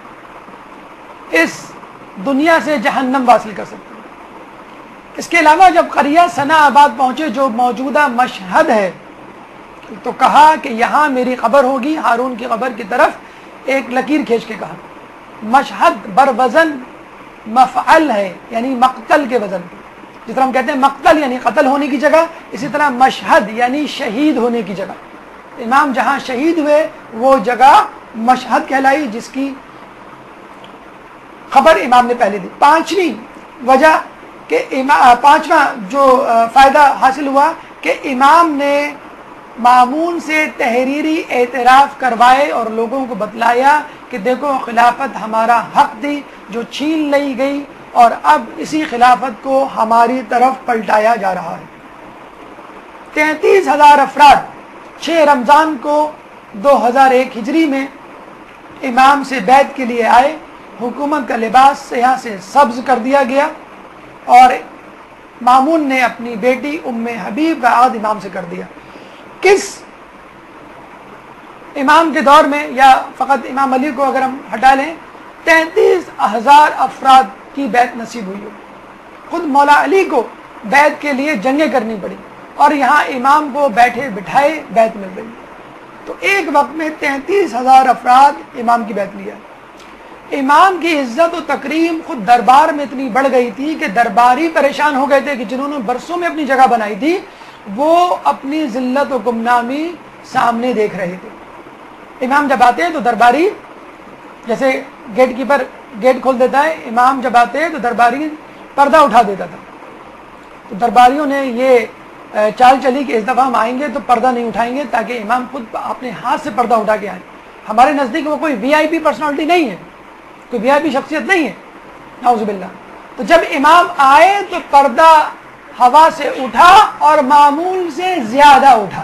اس دنیا سے جہنم واصل کر سکتے ہیں۔ اس کے علاوہ جب قریہ ثنا آباد پہنچے جو موجودہ مشہد ہے، تو کہا کہ یہاں میری قبر ہوگی۔ ہارون کی قبر کی طرف ایک لکیر کھینچ کے کہا۔ مشہد بر وزن مفعل ہے، یعنی مقتل کے وزن پہ، جس طرح ہم کہتے ہیں مقتل یعنی قتل ہونے کی جگہ، اسی طرح مشہد یعنی شہید ہونے کی جگہ۔ امام جہاں شہید ہوئے وہ جگہ مشہد کہلائی، جس کی خبر امام نے پہلے دی۔ پانچویں وجہ کہ پانچواں جو فائدہ حاصل ہوا کہ امام نے مامون سے تحریری اعتراف کروائے اور لوگوں کو بتلایا کہ دیکھو خلافت ہمارا حق تھی جو چھین لی گئی، اور اب اسی خلافت کو ہماری طرف پلٹایا جا رہا ہے۔ تینتیس ہزار افراد چھ رمضان کو دو ہزار ایک ہجری میں امام سے بیعت کے لیے آئے۔ حکومت کا لباس سیاہ سے سبز کر دیا گیا اور مامون نے اپنی بیٹی ام حبیب کا عہد امام سے کر دیا۔ کس امام کے دور میں، یا فقط امام علی کو اگر ہم ہٹا لیں، تینتیس ہزار افراد کی بیعت نصیب ہوئی ہو۔ خود مولا علی کو بیعت کے لیے جنگیں کرنی پڑی اور یہاں امام کو بیٹھے بٹھائے بیعت مل رہی۔ تو ایک وقت میں تینتیس ہزار افراد امام کی بیعت لیا۔ امام کی عزت و تکریم خود دربار میں اتنی بڑھ گئی تھی کہ درباری پریشان ہو گئے تھے کہ جنہوں نے برسوں میں اپنی جگہ بنائی تھی وہ اپنی ذلت و گمنامی سامنے دیکھ رہے تھے۔ امام جب آتے تو درباری، جیسے گیٹ کیپر گیٹ کھول دیتا ہے، امام جب آتے تو درباری پردہ اٹھا دیتا تھا۔ تو درباریوں نے یہ چال چلی کہ اس دفعہ ہم آئیں گے تو پردہ نہیں اٹھائیں گے تاکہ امام خود اپنے ہاتھ سے پردہ اٹھا کے آئیں۔ ہمارے نزدیک وہ کوئی وی آئی پی پرسنالٹی نہیں ہے، کوئی وی آئی پی شخصیت نہیں ہے، نعوذ باللہ۔ تو جب امام آئے تو پردہ ہوا سے اٹھا اور معمول سے زیادہ اٹھا۔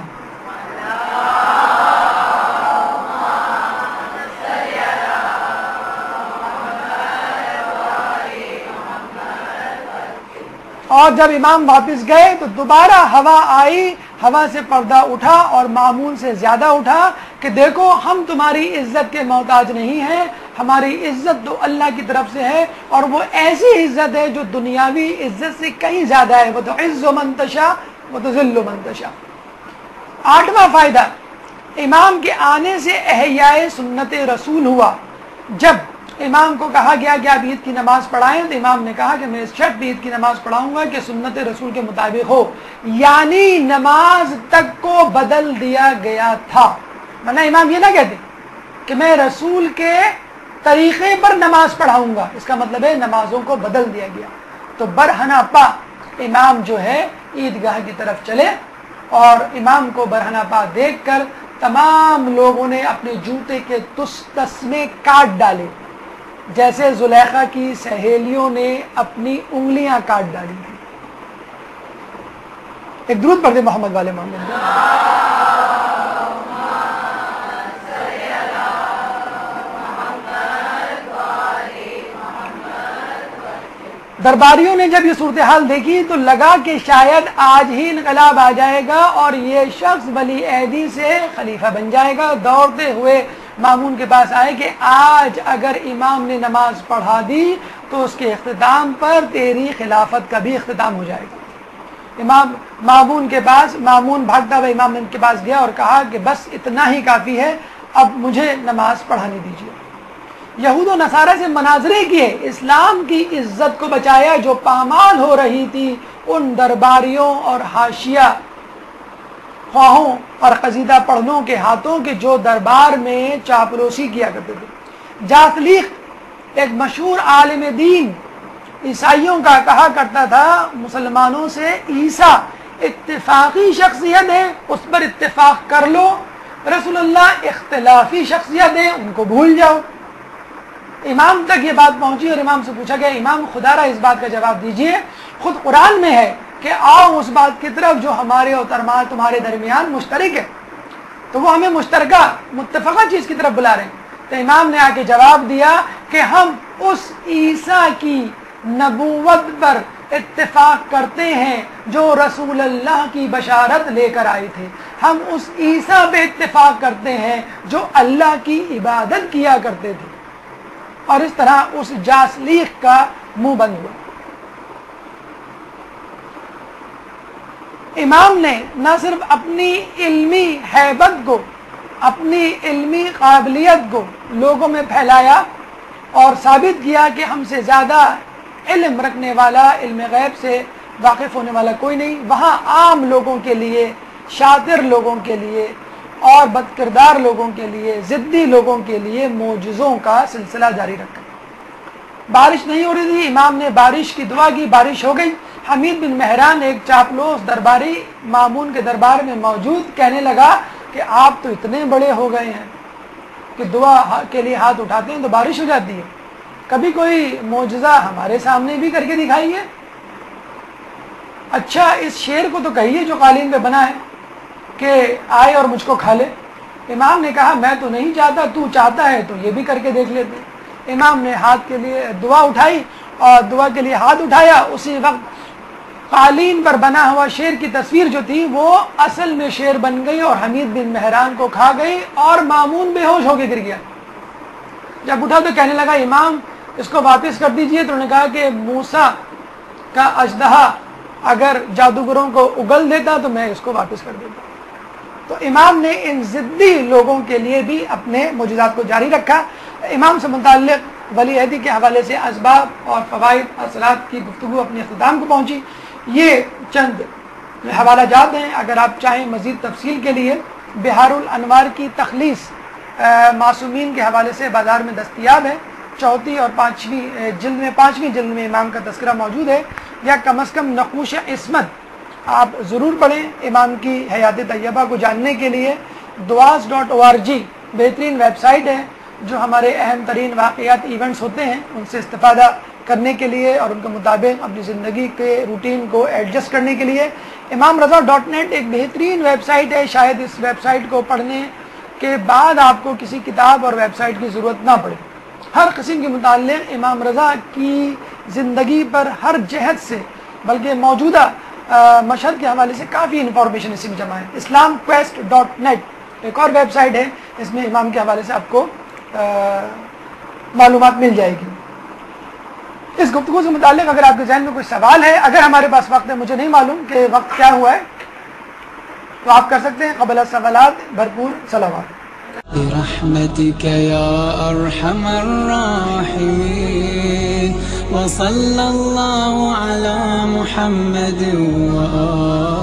اور جب امام واپس گئے تو دوبارہ ہوا آئی، ہوا سے پردہ اٹھا اور معمول سے زیادہ اٹھا کہ دیکھو ہم تمہاری عزت کے محتاج نہیں ہیں، ہماری عزت تو اللہ کی طرف سے ہے، اور وہ ایسی عزت ہے جو دنیاوی عزت سے کہیں زیادہ ہے۔ وہ تو عز من تشاء وہ تو ذل من تشاء۔ آٹھواں فائدہ، امام کے آنے سے احیاء سنت رسول ہوا۔ جب امام کو کہا گیا کہ آپ عید کی نماز پڑھائیں تو امام نے کہا کہ میں اس شرط عید کی نماز پڑھاؤں گا کہ سنت رسول کے مطابق ہو، یعنی نماز تک کو بدل دیا گیا تھا۔ ورنہ امام یہ نہ کہتے کہ میں رسول کے طریقے پر نماز پڑھاؤں گا، اس کا مطلب ہے نمازوں کو بدل دیا گیا۔ تو برہنہ پا امام جو ہے عیدگاہ کی طرف چلے اور امام کو برہنہ پا دیکھ کر تمام لوگوں نے اپنے جوتے کے تسمے کاٹ ڈالے، جیسے زلیخا کی سہیلیوں نے اپنی انگلیاں کاٹ ڈالی تھی۔ ایک درود پڑھ دے محمد والے محمد۔ درباریوں نے جب یہ صورتحال دیکھی تو لگا کہ شاید آج ہی انقلاب آ جائے گا اور یہ شخص ولی عہدی سے خلیفہ بن جائے گا۔ دوڑتے ہوئے مامون کے پاس آئے کہ آج اگر امام نے نماز پڑھا دی تو اس کے اختتام پر تیری خلافت کا بھی اختتام ہو جائے گا۔ امام مامون کے پاس مامون بھاگتا ہوا امام کے پاس گیا اور کہا کہ بس اتنا ہی کافی ہے، اب مجھے نماز پڑھانے دیجیے۔ یہود و نصارہ سے مناظرے کیے، اسلام کی عزت کو بچایا جو پامال ہو رہی تھی ان درباریوں اور حاشیہ خواہوں اور قصیدہ پڑھنوں کے ہاتھوں کے جو دربار میں چاپلوسی کیا کرتے تھے۔ جاسلیق ایک مشہور عالم دین عیسائیوں کا کہا کرتا تھا مسلمانوں سے عیسیٰ اتفاقی شخصیت ہے، اس پر اتفاق کر لو، رسول اللہ اختلافی شخصیت ہے، ان کو بھول جاؤ۔ امام تک یہ بات پہنچی اور امام سے پوچھا گیا امام خدا را اس بات کا جواب دیجئے، خود قرآن میں ہے کہ آؤ اس بات کی طرف جو ہمارے اور تمہارے درمیان مشترک ہے، تو وہ ہمیں مشترکہ متفقہ چیز کی طرف بلا رہے ہیں۔ تو امام نے آ کے جواب دیا کہ ہم اس عیسیٰ کی نبوت پر اتفاق کرتے ہیں جو رسول اللہ کی بشارت لے کر آئے تھے، ہم اس عیسیٰ پہ اتفاق کرتے ہیں جو اللہ کی عبادت کیا کرتے تھے۔ اور اس طرح اس جاسلیق کا منہ بند ہوا۔ امام نے نہ صرف اپنی علمی ہیبت کو، اپنی علمی قابلیت کو لوگوں میں پھیلایا اور ثابت کیا کہ ہم سے زیادہ علم رکھنے والا، علم غیب سے واقف ہونے والا کوئی نہیں، وہاں عام لوگوں کے لیے، شاطر لوگوں کے لیے اور بد کردار لوگوں کے لیے، ضدی لوگوں کے لیے معجزوں کا سلسلہ جاری رکھا۔ بارش نہیں ہو رہی تھی، امام نے بارش کی دعا کی، بارش ہو گئی۔ حمید بن مہران ایک چاپلوس درباری مامون کے دربار میں موجود کہنے لگا کہ آپ تو اتنے بڑے ہو گئے ہیں کہ دعا کے لیے ہاتھ اٹھاتے ہیں تو بارش ہو جاتی ہے، کبھی کوئی معجزہ ہمارے سامنے بھی کر کے دکھائیے۔ اچھا اس شیر کو تو کہیے جو قالین پہ بنا ہے کہ آئے اور مجھ کو کھا لے۔ امام نے کہا میں تو نہیں چاہتا، تو چاہتا ہے تو یہ بھی کر کے دیکھ لیتے۔ امام نے ہاتھ کے لیے دعا اٹھائی اور دعا کے لیے ہاتھ اٹھایا، اسی وقت قالین پر بنا ہوا شیر کی تصویر جو تھی وہ اصل میں شیر بن گئی اور حمید بن مہران کو کھا گئی اور مامون بے ہوش ہو کے گر گیا۔ جب اٹھا تو کہنے لگا امام اس کو واپس کر دیجئے، تو انہوں نے کہا کہ موسیٰ کا اژدہا اگر جادوگروں کو اگل دیتا تو میں اس کو واپس کر دیتا۔ تو امام نے ان ضدی لوگوں کے لیے بھی اپنے معجزات کو جاری رکھا۔ امام سے متعلق ولی عہدی کے حوالے سے اسباب اور فوائد اصلات کی گفتگو اپنے اختتام کو پہنچی۔ یہ چند حوالہ جات ہیں، اگر آپ چاہیں مزید تفصیل کے لیے بہار الانوار کی تخلیص معصومین کے حوالے سے بازار میں دستیاب ہے، چوتھی اور پانچویں جلد میں پانچویں جلد میں امام کا تذکرہ موجود ہے، یا کم از کم نقوش عصمت آپ ضرور پڑھیں امام کی حیات طیبہ کو جاننے کے لیے۔ دعاس ڈاٹ او آر جی بہترین ویب سائٹ ہے جو ہمارے اہم ترین واقعات ایونٹس ہوتے ہیں ان سے استفادہ کرنے کے لیے اور ان کے مطابق اپنی زندگی کے روٹین کو ایڈجسٹ کرنے کے لیے۔ امام رضا ڈاٹ نیٹ ایک بہترین ویب سائٹ ہے، شاید اس ویب سائٹ کو پڑھنے کے بعد آپ کو کسی کتاب اور ویب سائٹ کی ضرورت نہ پڑے۔ ہر قسم کے متعلق امام رضا کی زندگی پر ہر جہت سے بلکہ موجودہ مشہد کے حوالے سے کافی انفارمیشن اسی میں جمع ہے۔ اسلام کویسٹ ڈاٹ نیٹ ایک اور ویب سائٹ ہے، اس میں امام کے حوالے سے آپ کو معلومات مل جائے گی۔ اس گفتگو سے متعلق اگر آپ کے ذہن میں کوئی سوال ہے، اگر ہمارے پاس وقت ہے، مجھے نہیں معلوم کہ وقت کیا ہوا ہے، تو آپ کر سکتے ہیں قبل السوالات بھرپور صلوات۔ برحمتك يا أرحم الراحمين وصلى الله على محمد وآله